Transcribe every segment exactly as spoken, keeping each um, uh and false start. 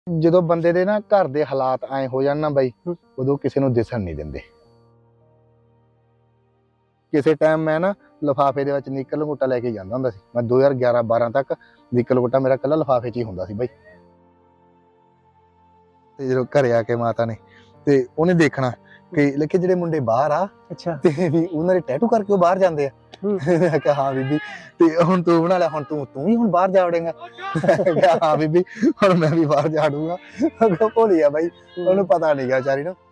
ਜਦੋਂ ਬੰਦੇ ਦੇ ਨਾ ਘਰ ਦੇ ਹਾਲਾਤ ਐ ਹੋ ਜਾਣ ਨਾ ਬਾਈ, ਉਦੋਂ ਕਿਸੇ ਨੂੰ ਦਿਸਣ ਨਹੀਂ ਦਿੰਦੇ। ਕਿਸੇ ਟਾਈਮ ਮੈਂ ਨਾ ਲਿਫਾਫੇ ਦੇ ਵਿੱਚ ਨਿੱਕਲ ਲੰਗੋਟਾ ਲੈ ਕੇ ਜਾਂਦਾ ਹੁੰਦਾ ਸੀ। ਮੈਂ ਦੋ ਹਜ਼ਾਰ ਗਿਆਰਾਂ ਬਾਰਾਂ ਤੱਕ ਨਿੱਕਲ ਲੰਗੋਟਾ ਮੇਰਾ ਕੱਲਾ ਲਿਫਾਫੇ 'ਚ ਹੀ ਹੁੰਦਾ ਸੀ ਬਾਈ। ਤੇ ਜਦੋਂ ਘਰੇ ਆ ਕੇ ਮਾਤਾ ਨੇ ਤੇ ਉਹਨੇ ਦੇਖਣਾ ਕਿ ਲੇਕਿਨ ਜਿਹੜੇ ਮੁੰਡੇ ਬਾਹਰ ਆ, ਅੱਛਾ, ਤੇ ਵੀ ਉਹਨਾਂ ਦੇ ਟੈਟੂ ਕਰਕੇ ਉਹ ਬਾਹਰ ਜਾਂਦੇ ਆ। ਮੈਂ ਕਿਹਾ ਹਾਂ ਬੀਬੀ, ਤੇ ਹੁਣ ਤੂੰ ਬਣਾ ਲਿਆ, ਹੁਣ ਤੂੰ ਤੂੰ ਵੀ ਹੁਣ ਬਾਹਰ ਜਾ ਵੜੇਗਾ। ਮੈਂ ਕਿਹਾ ਹਾਂ ਬੀਬੀ, ਹੁਣ ਮੈਂ ਵੀ ਬਾਹਰ ਜਾ ਵੜੂੰਗਾ। ਅੱਗੋਂ ਭੋਲੀ ਆ ਬਾਈ, ਉਹਨੂੰ ਪਤਾ ਨਹੀਂ ਗਾ ਵਿਚਾਰੀ ਨੂੰ।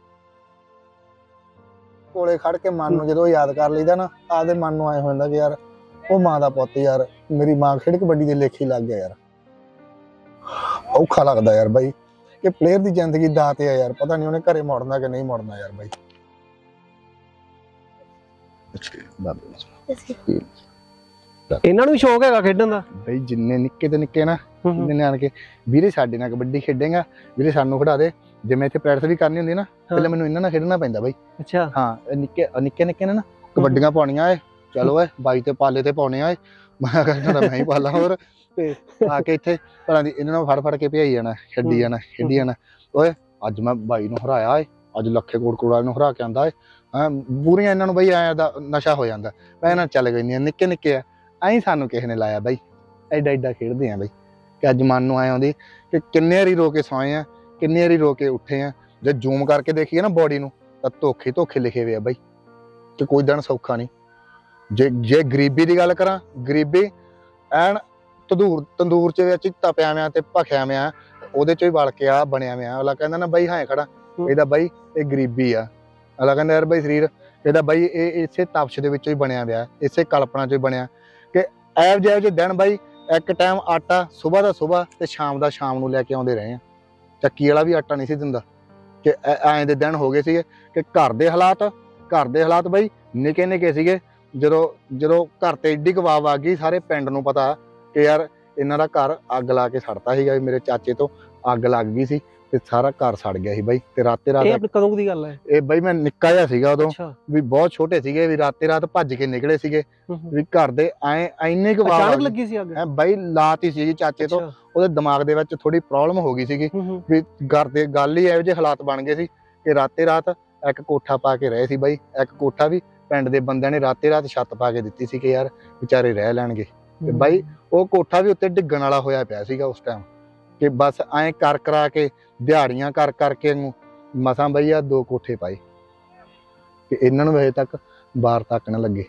ਕੋਲੇ ਖੜ ਕੇ ਮਨ ਨੂੰ ਜਦੋਂ ਯਾਦ ਕਰ ਲਈਦਾ ਨਾ, ਆਪਦੇ ਮਨ ਨੂੰ ਆਏ ਹੋ ਜਾਂਦਾ ਵੀ ਯਾਰ ਉਹ ਮਾਂ ਦਾ ਪੁੱਤ, ਯਾਰ ਮੇਰੀ ਮਾਂ ਖੇਡ ਕਬੱਡੀ ਦੇ ਲੇਖੇ ਲੱਗ ਗਿਆ ਯਾਰ। ਔਖਾ ਲੱਗਦਾ ਯਾਰ ਬਾਈ ਕਿ ਪਲੇਅਰ ਦੀ ਜ਼ਿੰਦਗੀ ਦਾ ਤੇ ਆ ਯਾਰ, ਪਤਾ ਨਹੀਂ ਉਹਨੇ ਘਰੇ ਮੁੜਨਾ ਕਿ ਨਹੀਂ ਮੁੜਨਾ ਯਾਰ ਬਾਈ। ਇਹਨਾਂ ਨੂੰ ਵੀ ਸ਼ੌਕ ਹੈਗਾ ਖੇਡਣ ਦਾ ਬਈ, ਜਿੰਨੇ ਨਿੱਕੇ ਤੇ ਨਿੱਕੇ ਨਾ ਜਿੰਨੇ ਆਣ ਕੇ ਵੀਰੇ ਸਾਡੇ ਨਾਲ ਕਬੱਡੀ ਖੇਡੇਗਾ, ਵੀਰੇ ਸਾਨੂੰ ਖਿਡਾ ਦੇ। ਜੇ ਮੈਂ ਇੱਥੇ ਪ੍ਰੈਕਟਿਸ ਵੀ ਕਰਨੀ ਹੁੰਦੀ ਨਾ, ਪਹਿਲਾਂ ਮੈਨੂੰ ਇਹਨਾਂ ਨਾਲ ਖੇਡਣਾ ਪੈਂਦਾ ਬਾਈ। ਅੱਛਾ ਹਾਂ, ਨਿੱਕੇ ਨਿੱਕੇ ਨਿੱਕੇ ਨੇ ਨਾ ਕਬੱਡੀਆਂ ਪਾਉਣੀਆਂ ਏ, ਚਲੋ ਏ ਬਾਈ ਤੇ ਪਾਲੇ ਤੇ ਪਾਉਣੇ ਆ। ਮੈਂ ਕਹਿੰਦਾ ਮੈਂ ਹੀ ਪਾਲਾ। ਹੋਰ ਤੇ ਆ ਕੇ ਇੱਥੇ ਭਲਾ ਦੀ ਇਹਨਾਂ ਨੂੰ ਫੜ ਫੜ ਕੇ ਭਜਾਈ ਜਾਣਾ, ਛੱਡੀ ਜਾਣਾ, ਖੇਡੀ ਜਾਣਾ। ਓਏ ਅੱਜ ਮੈਂ ਬਾਈ ਨੂੰ ਹਰਾਇਆ ਏ, ਅੱਜ ਲੱਖੇ ਕੋਟ ਕੋੜਾ ਨੂੰ ਹਰਾ ਕੇ ਆਂਦਾ ਏ। ਹਾਂ, ਪੂਰੀਆਂ ਇਹਨਾਂ ਨੂੰ ਬਈ ਐਂ ਦਾ ਨਸ਼ਾ ਹੋ ਜਾਂਦਾ। ਮੈਂ ਇਹਨਾਂ ਚੱਲ ਗਈਆਂ ਨਿੱਕੇ ਨਿੱਕੇ ਆ, ਐਂ ਸਾਨੂੰ ਕਿਸੇ ਨੇ ਲਾਇਆ ਬਾਈ। ਐਡਾ ਐਡਾ ਖੇਡਦੇ ਆ ਬਾਈ ਕਿ ਅੱਜ ਮਨ ਨੂੰ ਆਏ ਆਉਂਦੀ ਕਿ ਕਿੰਨੇ ਵਾਰੀ ਰੋ ਕੇ ਸੋਏ ਆ, ਕਿੰਨੇ ਵਾਰੀ ਰੋ ਕੇ ਉੱਠੇ ਆ। ਜੇ ਜ਼ੂਮ ਕਰਕੇ ਦੇਖੀਏ ਨਾ ਬੋਡੀ ਨੂੰ, ਤਾਂ ਧੋਖੇ ਧੋਖੇ ਲਿਖੇ ਹੋਏ ਆ ਬਾਈ, ਕਿ ਕੋਈ ਦਿਨ ਸੌਖਾ ਨਹੀਂ। ਜੇ ਜੇ ਗਰੀਬੀ ਦੀ ਗੱਲ ਕਰਾਂ, ਗਰੀਬੀ ਐਨ ਤੰਦੂਰ ਤੰਦੂਰ ਚ ਵਿੱਚ ਤਪਿਆ ਵਿਆ ਤੇ ਭਖਿਆ ਵਿਆ, ਉਹਦੇ ਚੋਂ ਹੀ ਵਲ ਕੇ ਆ ਬਣਿਆ ਵਿਆ। ਅਗਲਾ ਕਹਿੰਦਾ ਨਾ ਬਾਈ ਹਾਂ ਖੜਾ, ਇਹਦਾ ਬਾਈ ਇਹ ਗਰੀਬੀ ਆ। ਅਗਲਾ ਕਹਿੰਦਾ ਯਾਰ ਬਾਈ ਸਰੀਰ ਇਹਦਾ ਬਾਈ ਇਹ ਇਸੇ ਤਪਸ਼ ਦੇ ਵਿੱਚੋਂ ਹੀ ਬਣਿਆ ਵਿਆ, ਇਸੇ ਕਲਪਨਾ ਚੋਂ ਹੀ ਬਣਿਆ। ਕਿ ਐਵ ਜਿਹੇ ਜਿਹੇ ਦਿਨ ਬਾਈ, ਇੱਕ ਟਾਈਮ ਆਟਾ ਸੁਬਾਹ ਦਾ ਸੁਬਾਹ ਤੇ ਸ਼ਾਮ ਦਾ ਸ਼ਾਮ ਨੂੰ ਲੈ ਕੇ ਆਉਂਦੇ ਰਹੇ ਆ। ਚੱਕੀ ਵਾਲਾ ਵੀ ਆਟਾ ਨਹੀਂ ਸੀ ਦਿੰਦਾ। ਕਿ ਐਂ ਦੇ ਦਿਨ ਹੋ ਗਏ ਸੀਗੇ ਕਿ ਘਰ ਦੇ ਹਾਲਾਤ ਘਰ ਦੇ ਹਾਲਾਤ ਬਾਈ ਨਿੱਕੇ ਨਿੱਕੇ ਸੀਗੇ। ਜਦੋਂ ਜਦੋਂ ਘਰ ਤੇ ਏਡੀ ਕਵਾਬ ਆ ਗਈ, ਸਾਰੇ ਪਿੰਡ ਨੂੰ ਪਤਾ ਕਿ ਯਾਰ ਇਹਨਾਂ ਦਾ ਘਰ ਅੱਗ ਲਾ ਕੇ ਸੜਤਾ ਸੀਗਾ। ਮੇਰੇ ਚਾਚੇ ਤੋਂ ਅੱਗ ਲੱਗ ਗਈ ਸੀ ਤੇ ਸਾਰਾ ਘਰ ਸੜ ਗਿਆ ਸੀ ਬਾਈ। ਤੇ ਰਾਤੇ ਰਾਤ ਇਹ ਕਦੋਂ ਦੀ ਗੱਲ ਹੈ? ਇਹ ਬਾਈ ਮੈਂ ਨਿੱਕਾ ਜਿਹਾ ਸੀਗਾ ਉਦੋਂ, ਵੀ ਬਹੁਤ ਛੋਟੇ ਸੀਗੇ, ਵੀ ਰਾਤੇ ਰਾਤ ਭੱਜ ਕੇ ਨਿਕਲੇ ਸੀਗੇ। ਵੀ ਘਰ ਦੇ ਐ ਇੰਨੇ ਕੁ ਅਚਾਨਕ ਲੱਗੀ ਸੀ ਅੱਗ? ਬਾਈ ਲਾਤੀ ਸੀਗੀ ਚਾਚੇ ਤੋਂ, ਉਹਦੇ ਦਿਮਾਗ ਦੇ ਵਿੱਚ ਥੋੜੀ ਪ੍ਰੋਬਲਮ ਹੋ ਗਈ ਸੀਗੀ। ਵੀ ਘਰ ਦੇ ਗੱਲ ਹੀ ਇਹੋ ਜਿਹੇ ਹਾਲਾਤ ਬਣ ਗਏ ਸੀ ਕਿ ਰਾਤੇ ਰਾਤ ਇੱਕ ਕੋਠਾ ਪਾ ਕੇ ਰਹੇ ਸੀ ਬਾਈ। ਇੱਕ ਕੋਠਾ ਵੀ ਪਿੰਡ ਦੇ ਬੰਦਿਆਂ ਨੇ ਰਾਤੇ ਰਾਤ ਛੱਤ ਪਾ ਕੇ ਦਿੱਤੀ ਸੀ ਕਿ ਯਾਰ ਵਿਚਾਰੇ ਰਹਿ ਲੈਣਗੇ। ਤੇ ਬਾਈ ਉਹ ਕੋਠਾ ਵੀ ਉੱਤੇ ਡਿੱਗਣ ਵਾਲਾ ਹੋਇਆ ਪਿਆ ਸੀਗਾ ਉਸ ਟਾਈਮ। ਕਿ ਬਸ ਐਂ ਕਰ ਕਰਾ ਕੇ ਦਿਹਾੜੀਆਂ ਕਰ ਕਰਕੇ ਮਸਾਂ ਬਈ ਆ ਦੋ ਕੋਠੇ ਪਾਏ ਕਿ ਇਹਨਾਂ ਨੂੰ ਹਜੇ ਤੱਕ ਬਾਹਰ ਤੱਕ ਨਾ ਲੱਗੇ।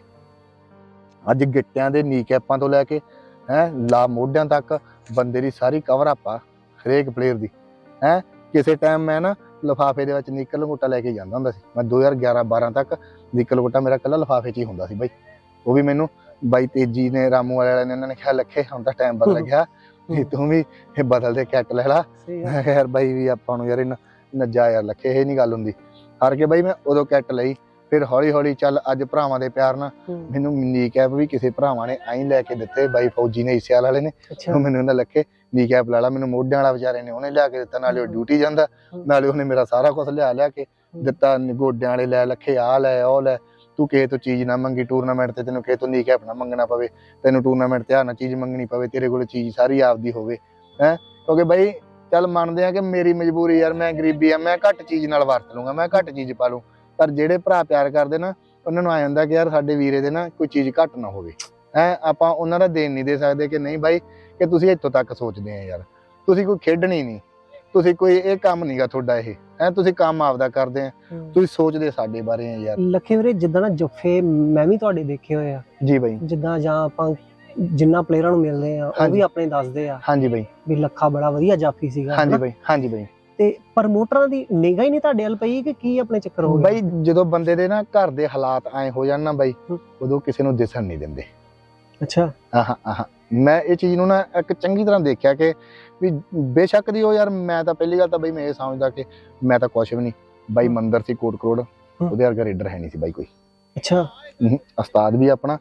ਅੱਜ ਗਿੱਟਿਆਂ ਦੇ ਨੀ ਕੈਪਾਂ ਤੋਂ ਲੈ ਕੇ ਹੈਂ ਲਾ ਮੋਢਿਆਂ ਤੱਕ ਬੰਦੇ ਦੀ ਸਾਰੀ ਕਵਰ ਅਪ ਆ ਹਰੇਕ ਪਲੇਅਰ ਦੀ। ਹੈਂ ਕਿਸੇ ਟਾਈਮ ਮੈਂ ਨਾ ਲਿਫਾਫੇ ਦੇ ਵਿੱਚ ਨਿੱਕਲ ਲੰਗੋਟਾ ਲੈ ਕੇ ਜਾਂਦਾ ਹੁੰਦਾ ਸੀ। ਮੈਂ ਦੋ ਹਜ਼ਾਰ ਗਿਆਰਾਂ ਬਾਰਾਂ ਤੱਕ ਨਿੱਕਲ ਲੰਗੋਟਾ ਮੇਰਾ ਕੱਲਾ ਲਿਫਾਫੇ 'ਚ ਹੀ ਹੁੰਦਾ ਸੀ ਬਾਈ। ਉਹ ਵੀ ਮੈਨੂੰ ਬਾਈ ਤੇਜੀ ਨੇ, ਰਾਮੂ ਵਾਲਿਆਂ ਨੇ, ਇਹਨਾਂ ਨੇ ਕਿਹਾ ਲੱਖੇ ਹੁਣ ਤਾਂ ਟਾਈਮ ਬਦਲ ਗਿਆ, ਤੂੰ ਵੀ ਇਹ ਬਦਲ ਦੇ ਕੈਟ ਲੈ ਲਾ। ਮੈਂ ਕਿਹਾ ਯਾਰ ਬਾਈ ਵੀ ਆਪਾਂ ਨੂੰ ਯਾਰ ਇਹਨਾਂ ਨੱਜਾ ਯਾਰ ਲੱਖੇ, ਇਹ ਨੀ ਗੱਲ ਹੁੰਦੀ। ਹਾਰ ਕੇ ਬਾਈ ਮੈਂ ਉਦੋਂ ਕੈਟ ਲਈ। ਫਿਰ ਹੌਲੀ ਹੌਲੀ ਚੱਲ ਅੱਜ ਭਰਾਵਾਂ ਦੇ ਪਿਆਰ ਨਾਲ ਮੈਨੂੰ ਨੀ ਕੈਪ ਵੀ ਕਿਸੇ ਭਰਾਵਾਂ ਨੇ ਐਂ ਲੈ ਕੇ ਦਿੱਤੇ। ਬਾਈ ਫੌਜੀ ਨੇ, ਈਸਿਆਲ ਵਾਲੇ ਨੇ, ਮੈਨੂੰ ਇਹਨਾਂ ਲੱਖੇ ਨੀ ਕੈਪ ਲਾ ਲਾ। ਮੈਨੂੰ ਮੋਢਿਆਂ ਵਾਲਾ ਵਿਚਾਰੇ ਨੇ ਉਹਨੇ ਲਿਆ ਕੇ ਦਿੱਤਾ, ਨਾਲੇ ਉਹ ਡਿਊਟੀ ਜਾਂਦਾ, ਨਾਲੇ ਉਹਨੇ ਮੇਰਾ ਸਾਰਾ ਕੁਛ ਲਿਆ ਲਿਆ ਕੇ ਦਿੱਤਾ। ਗੋਡਿਆਂ ਵਾਲੇ ਲੈ ਲੱਖੇ, ਆਹ ਲੈ ਉਹ ਲੈ, ਤੂੰ ਕਿਸੇ ਤੋਂ ਚੀਜ਼ ਨਾ ਮੰਗੀ ਟੂਰਨਾਮੈਂਟ ਤੇ, ਤੈਨੂੰ ਕਿਸੇ ਤੋਂ ਨੀ ਕੈਪ ਨਾ ਮੰਗਣਾ ਪਵੇ, ਤੈਨੂੰ ਟੂਰਨਾਮੈਂਟ ਤੇ ਆ ਨਾ ਚੀਜ਼ ਮੰਗਣੀ ਪਵੇ, ਤੇਰੇ ਕੋਲ ਚੀਜ਼ ਸਾਰੀ ਆਪਦੀ ਹੋਵੇ। ਹੈਂ ਕਿਉਂਕਿ ਬਾਈ ਚੱਲ ਮੰਨਦੇ ਆ ਕਿ ਮੇਰੀ ਮਜਬੂਰੀ ਯਾਰ, ਮੈਂ ਗਰੀਬੀ ਆ, ਮੈਂ ਘੱਟ ਚੀਜ਼ ਨਾਲ ਵਰਤ ਲੂੰਗਾ, ਮੈਂ ਘੱਟ ਚੀਜ਼ ਪਾ ਲੂੰ। ਪਰ ਜਿਹੜੇ ਭਰਾ ਪਿਆਰ ਕਰਦੇ ਨਾ, ਉਹਨਾਂ ਨੂੰ ਆ ਜਾਂਦਾ ਕਿ ਯਾਰ ਸਾਡੇ ਵੀਰੇ ਦੇ ਨਾ ਕੋਈ ਚੀਜ਼ ਘੱਟ ਨਾ ਹੋਵੇ। ਹੈਂ ਆਪਾਂ ਉਹਨਾਂ ਦਾ ਦੇਣ ਨਹੀਂ ਦੇ ਸਕਦੇ ਕਿ ਨਹੀਂ ਬਾਈ ਕਿ ਤੁਸੀਂ ਇੱਥੋਂ ਤੱਕ ਸੋਚਦੇ ਆ ਯਾਰ, ਤੁਸੀਂ ਕੋਈ ਖੇਡਣੀ ਨਹੀਂ, ਤੁਸੀਂ ਕੋਈ ਇਹ ਕੰਮ ਨਹੀਂਗਾ ਤੁਹਾਡਾ ਇਹ, ਹੈਂ ਤੁਸੀਂ ਕੰਮ ਆਪਦਾ ਕਰਦੇ ਆ, ਤੁਸੀਂ ਸੋਚਦੇ ਸਾਡੇ ਬਾਰੇ ਆ ਯਾਰ। ਲੱਖੇ ਵੀਰੇ ਜਿੱਦਾਂ ਨਾ ਜੱਫੇ ਮੈਂ ਵੀ ਤੁਹਾਡੇ ਦੇਖੇ ਹੋਏ ਆ ਜੀ ਬਾਈ, ਜਿੱਦਾਂ ਜਾਂ ਆਪਾਂ ਜਿੰਨਾ ਪਲੇਅਰਾਂ ਨੂੰ ਮਿਲਦੇ ਆ ਉਹ ਵੀ ਆਪਣੇ ਦੱਸਦੇ ਆ ਹਾਂਜੀ ਬਾਈ ਵੀ ਲੱਖਾ ਬੜਾ ਵਧੀਆ ਜਾਫੀ ਸੀਗਾ। ਹਾਂਜੀ ਬਾਈ, ਹਾਂਜੀ ਬਾਈ। ਤੇ ਪ੍ਰਮੋਟਰਾਂ ਦੀ ਨਿਗਾਹ ਹੀ ਨਹੀਂ ਤੁਹਾਡੇ ਵੱਲ ਪਈ ਕਿ ਕੀ ਆਪਣੇ ਚੱਕਰ ਹੋ ਗਿਆ? ਬਾਈ ਜਦੋਂ ਬੰਦੇ ਦੇ ਨਾ ਘਰ ਦੇ ਹਾਲਾਤ ਐ ਹੋ ਜਾਣ ਨਾ ਬਾਈ, ਉਦੋਂ ਕਿਸੇ ਨੂੰ ਦਿਸਣ ਨਹੀਂ ਦਿੰਦੇ। ਅੱਛਾ ਆਹਾਂ ਆਹਾਂ ਮੈਂ ਇਹ ਚੀਜ਼ ਨੂੰ ਨਾ ਇੱਕ ਚੰਗੀ ਤਰ੍ਹਾਂ ਦੇਖਿਆ ਕਿ ਵੀ ਬੇਸ਼ੱਕ ਦੀ ਉਹ ਯਾਰ, ਮੈਂ ਤਾਂ ਪਹਿਲੀ ਗੱਲ ਤਾਂ ਬਈ ਮੈਂ ਇਹ ਸਮਝਦਾ ਕਿ ਮੈਂ ਤਾਂ ਕੁਛ ਵੀ ਨਹੀਂ ਬਾਈ। ਮੰਦਰ ਸੀ ਕੋਟ ਕਰੋੜ, ਉਹਦੇ ਵਰਗਾ ਰੇਡਰ ਹੈ ਨਹੀਂ ਸੀ ਬਾਈ ਕੋਈ। ਅੱਛਾ ਉਸਤਾਦ ਵੀ ਆਪਣਾ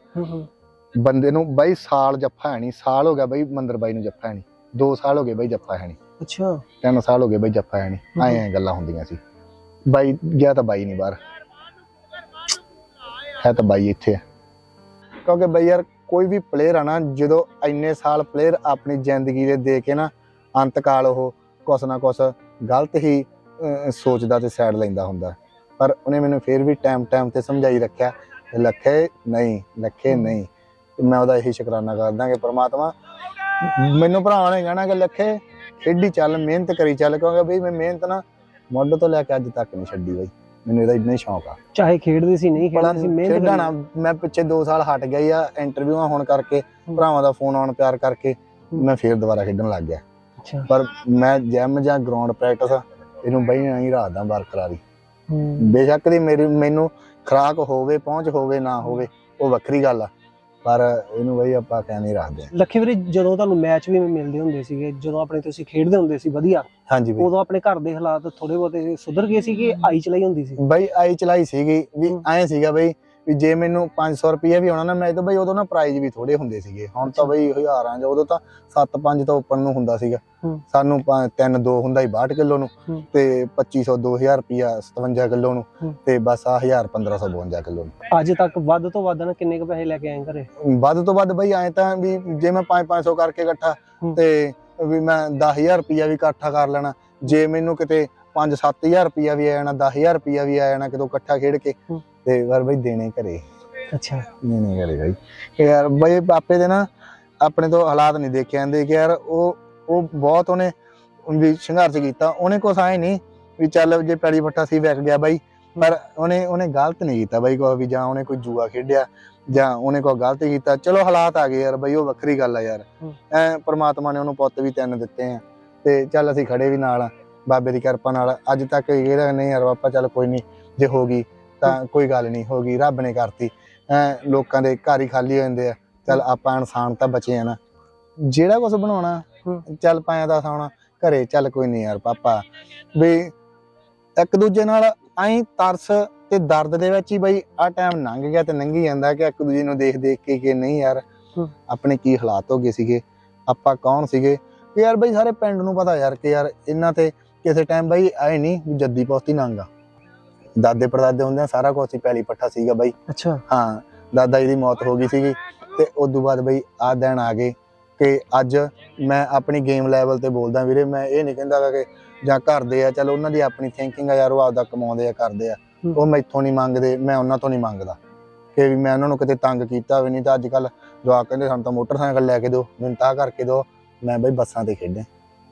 ਬੰਦੇ ਨੂੰ ਬਾਈ ਸਾਲ ਜੱਫਾ ਹੈ ਨਹੀਂ, ਸਾਲ ਹੋ ਗਿਆ ਬਾਈ ਮੰਦਰ ਬਾਈ ਨੂੰ ਜੱਫਾ ਹੈ ਨਹੀਂ, ਦੋ ਸਾਲ ਹੋ ਗਏ ਬਾਈ ਜੱਫਾ ਹੈ ਨਹੀਂ। ਅੱਛਾ ਤਿੰਨ ਸਾਲ ਹੋ ਗਏ ਬਾਈ ਜੱਫਾ ਹੈ ਨਹੀਂ। ਐਂ ਐਂ ਗੱਲਾਂ ਹੁੰਦੀਆਂ ਸੀ ਬਾਈ। ਗਿਆ ਤਾਂ ਬਾਈ ਨਹੀਂ ਬਾਹਰ, ਹੈ ਤਾਂ ਬਾਈ ਇੱਥੇ ਹੈ। ਕਿਉਂਕਿ ਬਾਈ ਯਾਰ ਕੋਈ ਵੀ ਪਲੇਅਰ ਆ ਨਾ, ਜਦੋਂ ਇੰਨੇ ਸਾਲ ਪਲੇਅਰ ਆਪਣੀ ਜ਼ਿੰਦਗੀ ਦੇ ਦੇ ਕੇ ਨਾ ਅੰਤਕਾਲ ਉਹ ਕੁਛ ਨਾ ਕੁਛ ਗਲਤ ਹੀ ਸੋਚਦਾ ਤੇ ਸਾਈਡ ਲੈਂਦਾ ਹੁੰਦਾ, ਪਰ ਉਹਨੇ ਮੈਨੂੰ ਫਿਰ ਵੀ ਟਾਈਮ ਟਾਈਮ ਤੇ ਸਮਝਾਈ ਰੱਖਿਆ, ਲੱਖੇ ਨਹੀਂ ਲੱਖੇ ਨਹੀਂ। ਮੈਂ ਉਹਦਾ ਇਹੀ ਸ਼ੁਕਰਾਨਾ ਕਰਦਾ ਕਿ ਪ੍ਰਮਾਤਮਾ ਮੈਨੂੰ ਭਰਾਵਾਂ ਨੇ ਕਹਿਣਾ ਕਿ ਲੱਖੇ ਖੇਡੀ ਚੱਲ, ਮਿਹਨਤ ਕਰੀ ਚੱਲ, ਕਿਉਂਕਿ ਬਈ ਮੈਂ ਮਿਹਨਤ ਨਾ ਮੁੱਢ ਤੋਂ ਲੈ ਕੇ ਅੱਜ ਤੱਕ ਨਹੀਂ ਛੱਡੀ ਬਈ, ਮੈਨੂੰ ਇਹਦਾ ਇੰਨਾ ਹੀ ਸ਼ੌਂਕ ਆ। ਚਾਹੇ ਖੇਡਦੇ ਸੀ ਨਹੀਂ ਖੇਡਦੇ ਸੀ, ਮਿਹਨਤ ਖੇਡਣਾ ਮੈਂ ਪਿੱਛੇ ਦੋ ਸਾਲ ਹਟ ਗਈ ਆ ਇੰਟਰਵਿਊਆਂ ਹੋਣ ਕਰਕੇ, ਭਰਾਵਾਂ ਦਾ ਫੋਨ ਆਉਣ ਪਿਆਰ ਕਰਕੇ ਮੈਂ ਫੇਰ ਦੁਬਾਰਾ ਖੇਡਣ ਲੱਗ ਗਿਆ। ਪਰ ਮੈਂ ਜਿਮ ਜਾਂ ਗਰਾਊਂਡ ਪ੍ਰੈਕਟਿਸ ਇਹਨੂੰ ਬਈ ਨਹੀਂ ਰੱਖਦਾ ਬਰਕਰਾਰੀ। ਬੇਸ਼ੱਕ ਦੀ ਮੇਰੀ ਮੈਨੂੰ ਖੁਰਾਕ ਹੋਵੇ, ਪਹੁੰਚ ਹੋਵੇ ਨਾ ਹੋਵੇ, ਉਹ ਵੱਖਰੀ ਗੱਲ ਆ, ਪਰ ਇਹਨੂੰ ਬਈ ਆਪਾਂ ਕਹਿ ਨਹੀਂ ਰੱਖਦੇ। ਲੱਖੇ ਵੀਰੇ ਜਦੋਂ ਤੁਹਾਨੂੰ ਮੈਚ ਵੀ ਮਿਲਦੇ ਹੁੰਦੇ ਸੀਗੇ, ਜਦੋਂ ਆਪਣੇ ਤੁਸੀਂ ਖੇਡਦੇ ਹੁੰਦੇ ਸੀ ਵਧੀਆ, ਹਾਂਜੀ ਉਦੋਂ ਆਪਣੇ ਘਰ ਦੇ ਹਾਲਾਤ ਥੋੜੇ ਬਹੁਤੇ ਸੁਧਰ ਗਏ ਸੀ ਕਿ ਆਈ ਚਲਾਈ ਹੁੰਦੀ ਸੀ? ਬਈ ਆਈ ਚਲਾਈ ਸੀਗੀ ਵੀ, ਐਂ ਸੀਗਾ ਬਈ ਵੀ ਜੇ ਮੈਨੂੰ ਪੰਜ ਸੌ ਰੁਪਇਆ ਵੀ ਆਉਣਾ ਨਾ ਮੈਚ ਤੋਂ ਬਈ, ਉਦੋਂ ਨਾ ਪ੍ਰਾਈਜ਼ ਵੀ ਥੋੜੇ ਹੁੰਦੇ ਸੀਗੇ। ਹੁਣ ਤਾਂ ਬਈ ਹਜ਼ਾਰਾਂ ਚ, ਉਦੋਂ ਤਾਂ ਸੱਤ ਪੰਜ ਤੋਂ ਉੱਪਰ ਨੂੰ ਹੁੰਦਾ ਸੀਗਾ, ਸਾਨੂੰ ਤਿੰਨ ਦੋ ਹੁੰਦਾ ਸੀ ਬਾਹਠ ਕਿਲੋ ਨੂੰ, ਤੇ ਪੱਚੀ ਸੌ ਦੋ ਹਜ਼ਾਰ ਰੁਪਇਆ ਸਤਵੰਜਾ ਕਿਲੋ ਨੂੰ, ਤੇ ਬਸ ਆ ਹਜ਼ਾਰ ਪੰਦਰਾਂ ਸੌ ਬਵੰਜਾ ਕਿਲੋ ਨੂੰ। ਅੱਜ ਤੱਕ ਵੱਧ ਤੋਂ ਵੱਧ ਨਾ ਕਿੰਨੇ ਕੁ ਪੈਸੇ ਲੈ ਕੇ ਆਏ ਘਰੇ? ਵੱਧ ਤੋਂ ਵੱਧ ਬਈ ਐਂ ਤਾਂ ਵੀ ਜੇ ਮੈਂ ਪੰਜ ਪੰਜ ਸੌ ਕਰਕੇ ਇਕੱਠਾ, ਤੇ ਵੀ ਮੈਂ ਦਸ ਹਜ਼ਾਰ ਰੁਪਇਆ ਵੀ ਇਕੱਠਾ ਕਰ ਲੈਣਾ। ਜੇ ਮੈਨੂੰ ਕਿਤੇ ਪੰਜ ਸੱਤ ਹਜ਼ਾਰ ਰੁਪਇਆ ਵੀ ਆ ਜਾਣਾ, ਦਸ ਹਜ਼ਾਰ ਰੁਪਇਆ ਵੀ ਆ ਜਾਣਾ ਕਿਤੋਂ ਇਕੱਠਾ ਖੇਡ ਕੇ, ਤੇ ਪਰ ਬਈ ਦੇਣੇ ਘਰੇ। ਅੱਛਾ, ਦੇਣੇ ਘਰੇ ਬਈ। ਯਾਰ ਬਈ ਪਾਪੇ ਦੇ ਨਾ ਆਪਣੇ ਤੋਂ ਹਾਲਾਤ ਨਹੀਂ ਦੇਖੇ ਜਾਂਦੇ ਕਿ ਯਾਰ ਉਹ ਉਹ ਬਹੁਤ ਉਹਨੇ ਵੀ ਸੰਘਰਸ਼ ਕੀਤਾ। ਉਹਨੇ ਕੁਛ ਆਏ ਨਹੀਂ ਵੀ ਚੱਲ ਜੇ ਪੈੜੀ ਪੱਠਾ ਸੀ ਵਿਕ ਗਿਆ ਬਾਈ, ਪਰ ਉਹਨੇ ਉਹਨੇ ਗਲਤ ਨਹੀਂ ਕੀਤਾ ਬਾਈ ਕੋਈ ਵੀ, ਜਾਂ ਉਹਨੇ ਕੋਈ ਜੂਆ ਖੇਡਿਆ ਜਾਂ ਉਹਨੇ ਕੋਈ ਗਲਤ ਕੀਤਾ। ਚਲੋ ਹਾਲਾਤ ਆ ਗਏ ਯਾਰ ਬਾਈ, ਉਹ ਵੱਖਰੀ ਗੱਲ ਆ ਯਾਰ। ਐ ਪ੍ਰਮਾਤਮਾ ਨੇ ਉਹਨੂੰ ਪੁੱਤ ਵੀ ਤਿੰਨ ਦਿੱਤੇ ਆ, ਤੇ ਚੱਲ ਅਸੀਂ ਖੜੇ ਵੀ ਨਾਲ ਬਾਬੇ ਦੀ ਕਿਰਪਾ ਨਾਲ ਅੱਜ ਤੱਕ। ਇਹਦਾ ਨਹੀਂ ਯਾਰ ਪਾਪਾ ਚੱਲ ਕੋਈ ਨਹੀਂ, ਜੇ ਹੋ ਗਈ ਤਾਂ ਕੋਈ ਗੱਲ ਨਹੀਂ, ਹੋ ਗਈ ਰੱਬ ਨੇ ਕਰਤੀ। ਐ ਲੋਕਾਂ ਦੇ ਘਰ ਹੀ ਖਾਲੀ ਹੋ ਜਾਂਦੇ ਆ, ਚੱਲ ਆਪਾਂ ਇਨਸਾਨ ਤਾਂ ਬਚੇ ਆ ਨਾ, ਜਿਹੜਾ ਕੁਛ ਬਣਾਉਣਾ ਚੱਲ ਪਾਇਆ ਦਾ ਖਾਣਾ ਘਰੇ, ਚੱਲ ਕੋਈ ਨਹੀਂ ਯਾਰ ਪਾਪਾ। ਵੀ ਇੱਕ ਦੂਜੇ ਨਾਲ ਐਂ ਤਰਸ ਤੇ ਦਰਦ ਦੇ ਵਿੱਚ ਹੀ ਬਈ ਆਹ ਟਾਈਮ ਲੰਘ ਗਿਆ ਤੇ ਲੰਘੀ ਜਾਂਦਾ, ਕਿ ਇੱਕ ਦੂਜੇ ਨੂੰ ਦੇਖ ਦੇਖ ਕੇ ਕਿ ਨਹੀਂ ਯਾਰ ਆਪਣੇ ਕੀ ਹਾਲਾਤ ਹੋ ਗਏ ਸੀਗੇ, ਆਪਾਂ ਕੌਣ ਸੀਗੇ। ਕਿ ਯਾਰ ਬਈ ਸਾਰੇ ਪਿੰਡ ਨੂੰ ਪਤਾ ਯਾਰ ਕਿ ਯਾਰ ਇਹਨਾਂ ਤੇ ਕਿਸੇ ਟਾਈਮ ਬਈ ਆਏ ਨਹੀਂ ਜੱਦੀ ਪੋਸਤੀ ਨੰਗਾ, ਦਾਦੇ ਪੜਦਾਦੇ ਹੁੰਦੇ ਸਾਰਾ ਕੁਛ ਹੀ ਪੈਲੀ ਪੱਠਾ ਸੀਗਾ ਬਈ। ਅੱਛਾ, ਹਾਂ ਦਾਦਾ ਜੀ ਦੀ ਮੌਤ ਹੋ ਗਈ ਸੀਗੀ, ਤੇ ਉਦੋਂ ਬਾਅਦ ਬਈ ਆਹ ਦਿਨ ਆ ਗਏ ਕਿ ਅੱਜ ਮੈਂ ਆਪਣੀ ਗੇਮ ਲੈਵਲ ਤੇ ਬੋਲਦਾ ਵੀਰੇ। ਮੈਂ ਇਹ ਨਹੀਂ ਕਹਿੰਦਾ ਕਿ ਜਾਂ ਘਰ ਦੇ ਆ, ਚਲੋ ਉਹਨਾਂ ਦੀ ਆਪਣੀ ਥਿੰਕਿੰਗ ਆ ਯਾਰ, ਉਹ ਆਪਦਾ ਕਮਾਉਂਦੇ ਆ ਕਰਦੇ ਆ, ਉਹ ਮੈਥੋਂ ਨਹੀਂ ਮੰਗਦੇ, ਮੈਂ ਉਹਨਾਂ ਤੋਂ ਨਹੀਂ ਮੰਗਦਾ ਕਿ ਵੀ ਮੈਂ ਉਹਨਾਂ ਨੂੰ ਕਿਤੇ ਤੰਗ ਕੀਤਾ ਹੋਵੇ। ਨਹੀਂ ਤਾਂ ਅੱਜ ਕੱਲ ਜਵਾਕ ਕਹਿੰਦੇ ਸਾਨੂੰ ਤਾਂ ਮੋਟਰਸਾਈਕਲ ਲੈ ਕੇ ਦਿਓ, ਮੈਨੂੰ ਤਾਂ ਕਰਕੇ ਦਿਓ। ਮੈਂ ਬਈ ਬੱਸਾਂ ਤੇ ਖੇਡਾਂ,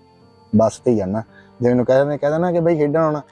ਬੱਸ ਤੇ ਹੀ ਜਾਣਾ। ਜੇ ਮੈਨੂੰ ਕਹਿ ਦਿੰਦੇ ਕਹਿ ਦੇਣਾ ਕਿ ਬਈ ਖੇਡਣ ਆਉਣਾ